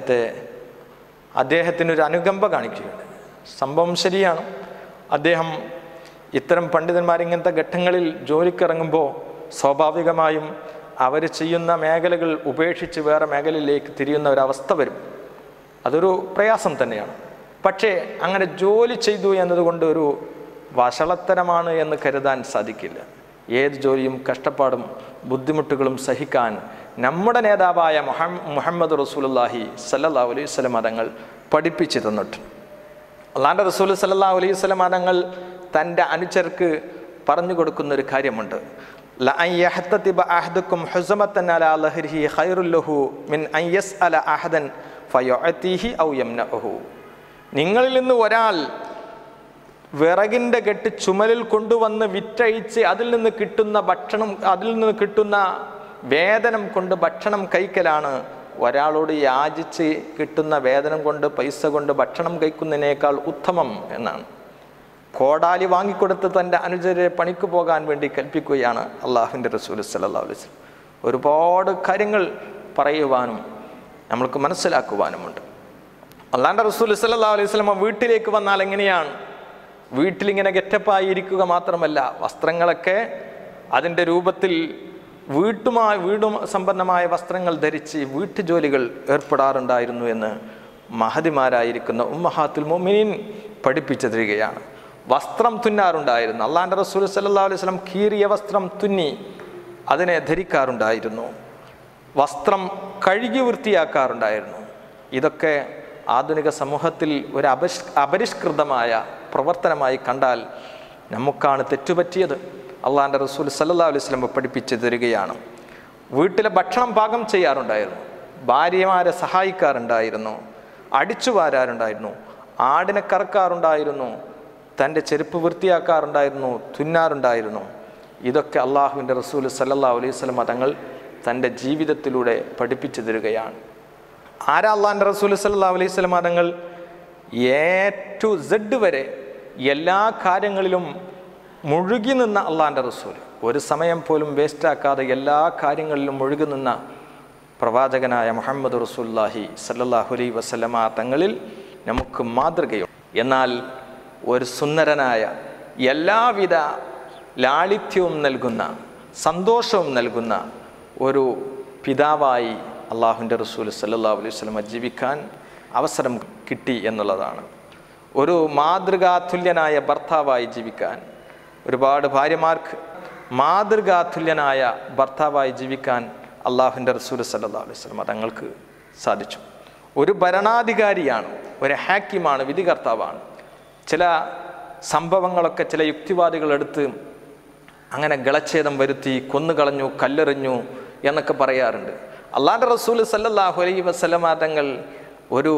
അദ്ദേഹത്തിനൊരു അനുകമ്പ കാണിക്കുകയുണ്ട്. സംഭവം ശരിയാണ്. അദ്ദേഹം ഇത്തരം പണ്ഡിതന്മാരിങ്ങനത്തെ ഘട്ടങ്ങളിൽ ജോലിക്കിറങ്ങുമ്പോൾ സ്വാഭാവികമായും അവർ ചെയ്യുന്ന മേഖലകൾ ഉപേക്ഷിച്ച് വേറെ മേഖലയിലേക്ക് തിരിയുന്ന ഒരവസ്ഥ വരും. അതൊരു പ്രയാസം തന്നെയാണ്. പക്ഷേ അങ്ങനെ ജോലി ചെയ്തു എന്നതുകൊണ്ട് ഒരു വഷളത്തരമാണ് എന്ന് കരുതാൻ സാധിക്കില്ല. ഏത് ജോലിയും കഷ്ടപ്പാടും ബുദ്ധിമുട്ടുകളും സഹിക്കാൻ നമ്മുടെ നേതാവായ മുഹമ്മദ് റസൂലുള്ളാഹി സല്ലല്ലാഹു അലൈഹി വസല്ലം തങ്ങൾ പഠിപ്പിച്ചു തന്നിട്ടുണ്ട്. അള്ളാഹുവിൻ്റെ റസൂൽ സല്ലല്ലാഹു അലൈഹി വസല്ലം തങ്ങൾ തൻ്റെ അനുചർക്ക് പറഞ്ഞു കൊടുക്കുന്ന ഒരു കാര്യമുണ്ട്. ലഅൻ യഹ്തതിബ അഹദുക്കും ഹുസമതൻ അലാ ലഹ്രിഹി ഖൈറുൽ ലഹു മിൻ അൻ യസ്അല അഹദൻ ഫയുഅതിഹി ഔ യംനഉഹു. നിങ്ങളിൽ നിന്ന് ഒരാൾ വിറകിൻ്റെ കെട്ട് ചുമലിൽ കൊണ്ടുവന്ന് വിറ്റഴിച്ച് അതിൽ നിന്ന് കിട്ടുന്ന വേതനം കൊണ്ട് ഭക്ഷണം കഴിക്കലാണ് ഒരാളോട് യാചിച്ച് കിട്ടുന്ന വേതനം കൊണ്ട്, പൈസ കൊണ്ട് ഭക്ഷണം കഴിക്കുന്നതിനേക്കാൾ ഉത്തമം എന്നാണ്. കോടാലി വാങ്ങിക്കൊടുത്ത് തൻ്റെ അനുചരരെ പണിക്ക് പോകാൻ വേണ്ടി കൽപ്പിക്കുകയാണ് അള്ളാഹുവിൻ്റെ റസൂൽ സല്ലല്ലാഹു അലൈഹി വസല്ലം. ഒരുപാട് കാര്യങ്ങൾ പറയുവാനും നമ്മൾക്ക് മനസ്സിലാക്കുവാനുമുണ്ട്. അള്ളാഹുവിൻ്റെ റസൂൽ സല്ലല്ലാഹു അലൈഹി വസല്ലം വീട്ടിലേക്ക് വന്നാൽ എങ്ങനെയാണ്? വീട്ടിലിങ്ങനെ ഗെറ്റപ്പായി ഇരിക്കുക മാത്രമല്ല, വസ്ത്രങ്ങളൊക്കെ അതിൻ്റെ രൂപത്തിൽ വീടും സമ്പന്നമായ വസ്ത്രങ്ങൾ ധരിച്ച് വീട്ടുജോലികൾ ഏർപ്പെടാറുണ്ടായിരുന്നു എന്ന് മഹദിമാരായിരിക്കുന്ന ഉമ്മഹാത്തുൽ മുഅ്മിനീൻ പഠിപ്പിച്ചു തരികയാണ്. വസ്ത്രം തുന്നാറുണ്ടായിരുന്നു. അള്ളാഹുവിൻ്റെ റസൂൽ സല്ലല്ലാഹു അലൈഹി വസല്ലം കീറിയ വസ്ത്രം തുന്നി അതിനെ ധരിക്കാറുണ്ടായിരുന്നു. വസ്ത്രം കഴുകി വൃത്തിയാക്കാറുണ്ടായിരുന്നു. ഇതൊക്കെ ആധുനിക സമൂഹത്തിൽ ഒരു അപരിഷ്കൃതമായ പ്രവർത്തനമായി കണ്ടാൽ നമുക്കാണ് തെറ്റുപറ്റിയത്. അള്ളാഹുവിൻ്റെ റസൂൽ സല്ലല്ലാഹു അലൈഹി വസല്ലം പഠിപ്പിച്ചു തരികയാണ്. വീട്ടിലെ ഭക്ഷണം പാകം ചെയ്യാറുണ്ടായിരുന്നു, ഭാര്യമാരെ സഹായിക്കാറുണ്ടായിരുന്നു, അടിച്ചു വാരാറുണ്ടായിരുന്നു, ആടിനെ കറക്കാറുണ്ടായിരുന്നു, തൻ്റെ ചെരുപ്പ് വൃത്തിയാക്കാറുണ്ടായിരുന്നു, തുന്നാറുണ്ടായിരുന്നു. ഇതൊക്കെ അള്ളാഹുവിൻ്റെ റസൂൽ സല്ലല്ലാഹു അലൈഹി വസല്ലം തങ്ങൾ തൻ്റെ ജീവിതത്തിലൂടെ പഠിപ്പിച്ചു തരികയാണ്. ആരാ അള്ളാഹുവിൻ്റെ റസൂൽ സല്ലല്ലാഹു അലൈഹി വസല്ലം തങ്ങൾ? A to Z വരെ എല്ലാ കാര്യങ്ങളിലും മുഴുകി നിന്ന അള്ളാഹിൻ്റെ റസൂൽ, ഒരു സമയം പോലും വേസ്റ്റാക്കാതെ എല്ലാ കാര്യങ്ങളിലും മുഴുകി നിന്ന പ്രവാചകനായ മുഹമ്മദ് റസൂലുള്ളാഹി സല്ലല്ലാഹു അലൈഹി വസല്ലമ തങ്ങളിൽ നമുക്ക് മാതൃകയുണ്ട്. എന്നാൽ ഒരു സുന്ദരനായ, എല്ലാവിധ ലാളിത്യവും നൽകുന്ന, സന്തോഷവും നൽകുന്ന ഒരു പിതാവായി അള്ളാഹുവിൻ്റെ റസൂൽ സല്ലല്ലാഹു അലൈഹി വസല്ലമ ജീവിക്കാൻ അവസരം കിട്ടി എന്നുള്ളതാണ്. ഒരു മാതൃകാതുല്യനായ ഭർത്താവായി ജീവിക്കാൻ ഒരുപാട് ഭാര്യമാർക്ക് മാതൃകാതുല്യനായ ഭർത്താവായി ജീവിക്കാൻ അള്ളാഹുവിൻ്റെ റസൂൽ സല്ലല്ലാഹു അലൈഹി വസല്ലമ തങ്ങൾക്ക് സാധിച്ചു. ഒരു ഭരണാധികാരിയാണ്, ഒരു ഹാക്കിമാണ്, വിധികർത്താവാണ്. ചില സംഭവങ്ങളൊക്കെ ചില യുക്തിവാദികൾ എടുത്ത് അങ്ങനെ ഗളച്ഛേദം വരുത്തി, കൊന്നുകളഞ്ഞു, കല്ലെറിഞ്ഞു എന്നൊക്കെ പറയാറുണ്ട്. അള്ളാഹുവിൻ്റെ റസൂൽ സല്ലല്ലാഹു അലൈഹി വസല്ലമ തങ്ങൾ ഒരു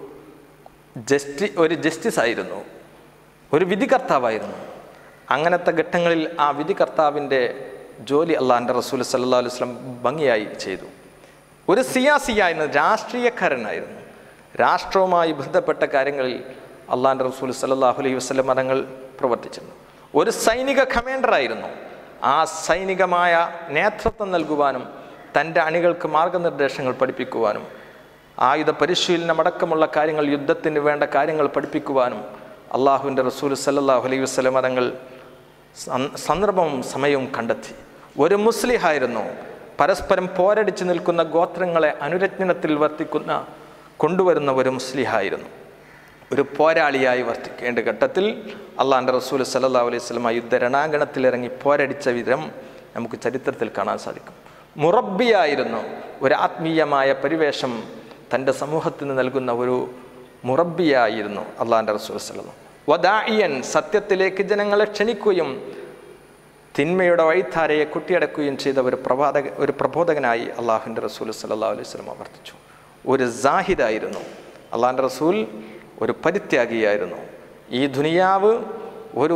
ജസ്റ്റിസ് ആയിരുന്നു, ഒരു വിധികർത്താവായിരുന്നു. അങ്ങനത്തെ ഘട്ടങ്ങളിൽ ആ വിധികർത്താവിൻ്റെ ജോലി അള്ളാഹുവിൻ്റെ റസൂൽ സല്ലല്ലാഹു അലൈഹി വസല്ലം ഭംഗിയായി ചെയ്തു. ഒരു സിയാസിയായിരുന്നു, രാഷ്ട്രീയക്കാരനായിരുന്നു. രാഷ്ട്രവുമായി ബന്ധപ്പെട്ട കാര്യങ്ങളിൽ അള്ളാഹുവിൻ്റെ റസൂൽ സല്ലല്ലാഹു അലൈഹി വസല്ലം തങ്ങൾ പ്രവർത്തിച്ചിരുന്നു. ഒരു സൈനിക കമാൻഡറായിരുന്നു. ആ സൈനികമായ നേതൃത്വം നൽകുവാനും തൻ്റെ അണികൾക്ക് മാർഗനിർദ്ദേശങ്ങൾ പഠിപ്പിക്കുവാനും ആയുധ പരിശീലനം അടക്കമുള്ള കാര്യങ്ങൾ, യുദ്ധത്തിന് വേണ്ട കാര്യങ്ങൾ പഠിപ്പിക്കുവാനും അള്ളാഹുവിൻ്റെ റസൂൽ സല്ലല്ലാഹു അലൈഹി വസല്ലം തങ്ങൾ സന്ദർഭവും സമയവും കണ്ടെത്തി. ഒരു മുസ്ലിഹായിരുന്നു. പരസ്പരം പോരടിച്ച് നിൽക്കുന്ന ഗോത്രങ്ങളെ അനുരജ്ഞനത്തിൽ കൊണ്ടുവരുന്ന ഒരു മുസ്ലിഹായിരുന്നു. ഒരു പോരാളിയായി വർത്തിക്കേണ്ട ഘട്ടത്തിൽ അള്ളാഹുവിൻ്റെ റസൂൽ സല്ലല്ലാഹു അലൈഹി വസല്ലം യുദ്ധ രണാങ്കണത്തിലിറങ്ങി പോരടിച്ച വിധം നമുക്ക് ചരിത്രത്തിൽ കാണാൻ സാധിക്കും. മുറബ്ബിയായിരുന്നു. ഒരു ആത്മീയമായ പരിവേഷം തൻ്റെ സമൂഹത്തിന് നൽകുന്ന ഒരു മുറബ്ബിയായിരുന്നു അള്ളാഹുവിൻ്റെ റസൂൽ സല്ലല്ലാഹു. വദാഇയൻ, സത്യത്തിലേക്ക് ജനങ്ങളെ ക്ഷണിക്കുകയും തിന്മയുടെ വഴിധാരയെ കുട്ടിയടക്കുകയും ചെയ്ത ഒരു പ്രബോധകനായി അള്ളാഹുവിൻ്റെ റസൂൽ സല്ലല്ലാഹു അലൈഹി വസല്ലം വർത്തിച്ചു. ഒരു സാഹിദായിരുന്നു അള്ളാഹുവിൻ്റെ റസൂൽ. ഒരു പരിത്യാഗിയായിരുന്നു. ഈ ദുനിയാവ് ഒരു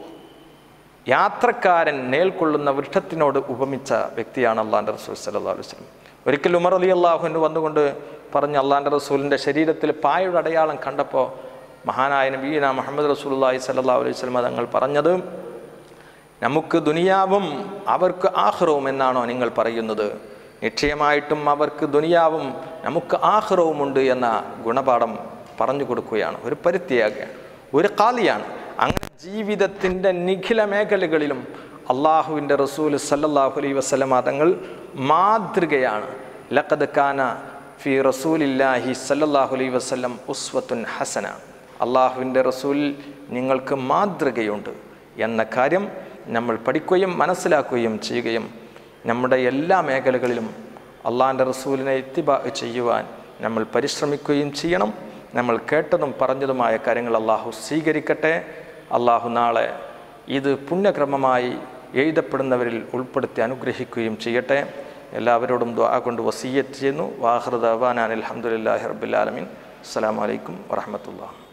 യാത്രക്കാരൻ നേൽക്കൊള്ളുന്ന വൃക്ഷത്തിനോട് ഉപമിച്ച വ്യക്തിയാണ് അള്ളാഹുവിൻ്റെ റസൂൽ സല്ലല്ലാഹു അലൈഹി വസല്ലം. ഒരിക്കൽ ഉമർ റളിയല്ലാഹു അൻഹു വന്നുകൊണ്ട് പറഞ്ഞ് അള്ളാഹുവിൻ്റെ റസൂലിൻ്റെ ശരീരത്തിൽ പായയുടെ അടയാളം കണ്ടപ്പോൾ മഹാനായ നബിയുനാ മുഹമ്മദ് റസൂലുള്ളാഹി സ്വല്ലല്ലാഹു അലൈഹി വസല്ലം തങ്ങൾ പറഞ്ഞത്, നമുക്ക് ദുനിയാവും അവർക്ക് ആഖിറവും എന്നാണോ നിങ്ങൾ പറയുന്നത്? നിശ്ചയമായിട്ടും അവർക്ക് ദുനിയാവും നമുക്ക് ആഖിറവുമുണ്ട് എന്ന ഗുണപാഠം പറഞ്ഞു കൊടുക്കുകയാണ്. ഒരു പരിത്യാഗിയാണ്, ഒരു ഖാലിയാണ്. അങ്ങനെ ജീവിതത്തിൻ്റെ നിഖില മേഖലകളിലും അള്ളാഹുവിൻ്റെ റസൂൽ സല്ലല്ലാഹു അലൈഹി വസല്ലം തങ്ങൾ മാതൃകയാണ്. ലഖദ് കാന ഫി റസൂലില്ലാഹി സല്ലല്ലാഹു അലൈഹി വസല്ലം ഉസ്വത്തുൻ ഹസന. അള്ളാഹുവിൻ്റെ റസൂൽ നിങ്ങൾക്ക് മാതൃകയുണ്ട് എന്ന കാര്യം നമ്മൾ പഠിക്കുകയും മനസ്സിലാക്കുകയും ചെയ്യുകയും നമ്മുടെ എല്ലാ മേഖലകളിലും അള്ളാഹിൻ്റെ റസൂലിനെ ഇത്തിബാ ചെയ്യുവാൻ നമ്മൾ പരിശ്രമിക്കുകയും ചെയ്യണം. നമ്മൾ കേട്ടതും പറഞ്ഞതുമായ കാര്യങ്ങൾ അള്ളാഹു സ്വീകരിക്കട്ടെ. അള്ളാഹു നാളെ ഇത് പുണ്യക്രമമായി എഴുതപ്പെടുന്നവരിൽ ഉൾപ്പെടുത്തി അനുഗ്രഹിക്കുകയും ചെയ്യട്ടെ. എല്ലാവരോടും ദുആ കൊണ്ട് വസിയ്യത്ത് ചെയ്യുന്നു. വാഖിറു ദഅ്വാനാ അൽഹംദുലില്ലാഹി റബ്ബിൽ ആലമീൻ. അസ്സലാമു അലൈക്കും വറഹ്മത്തുള്ളാഹി.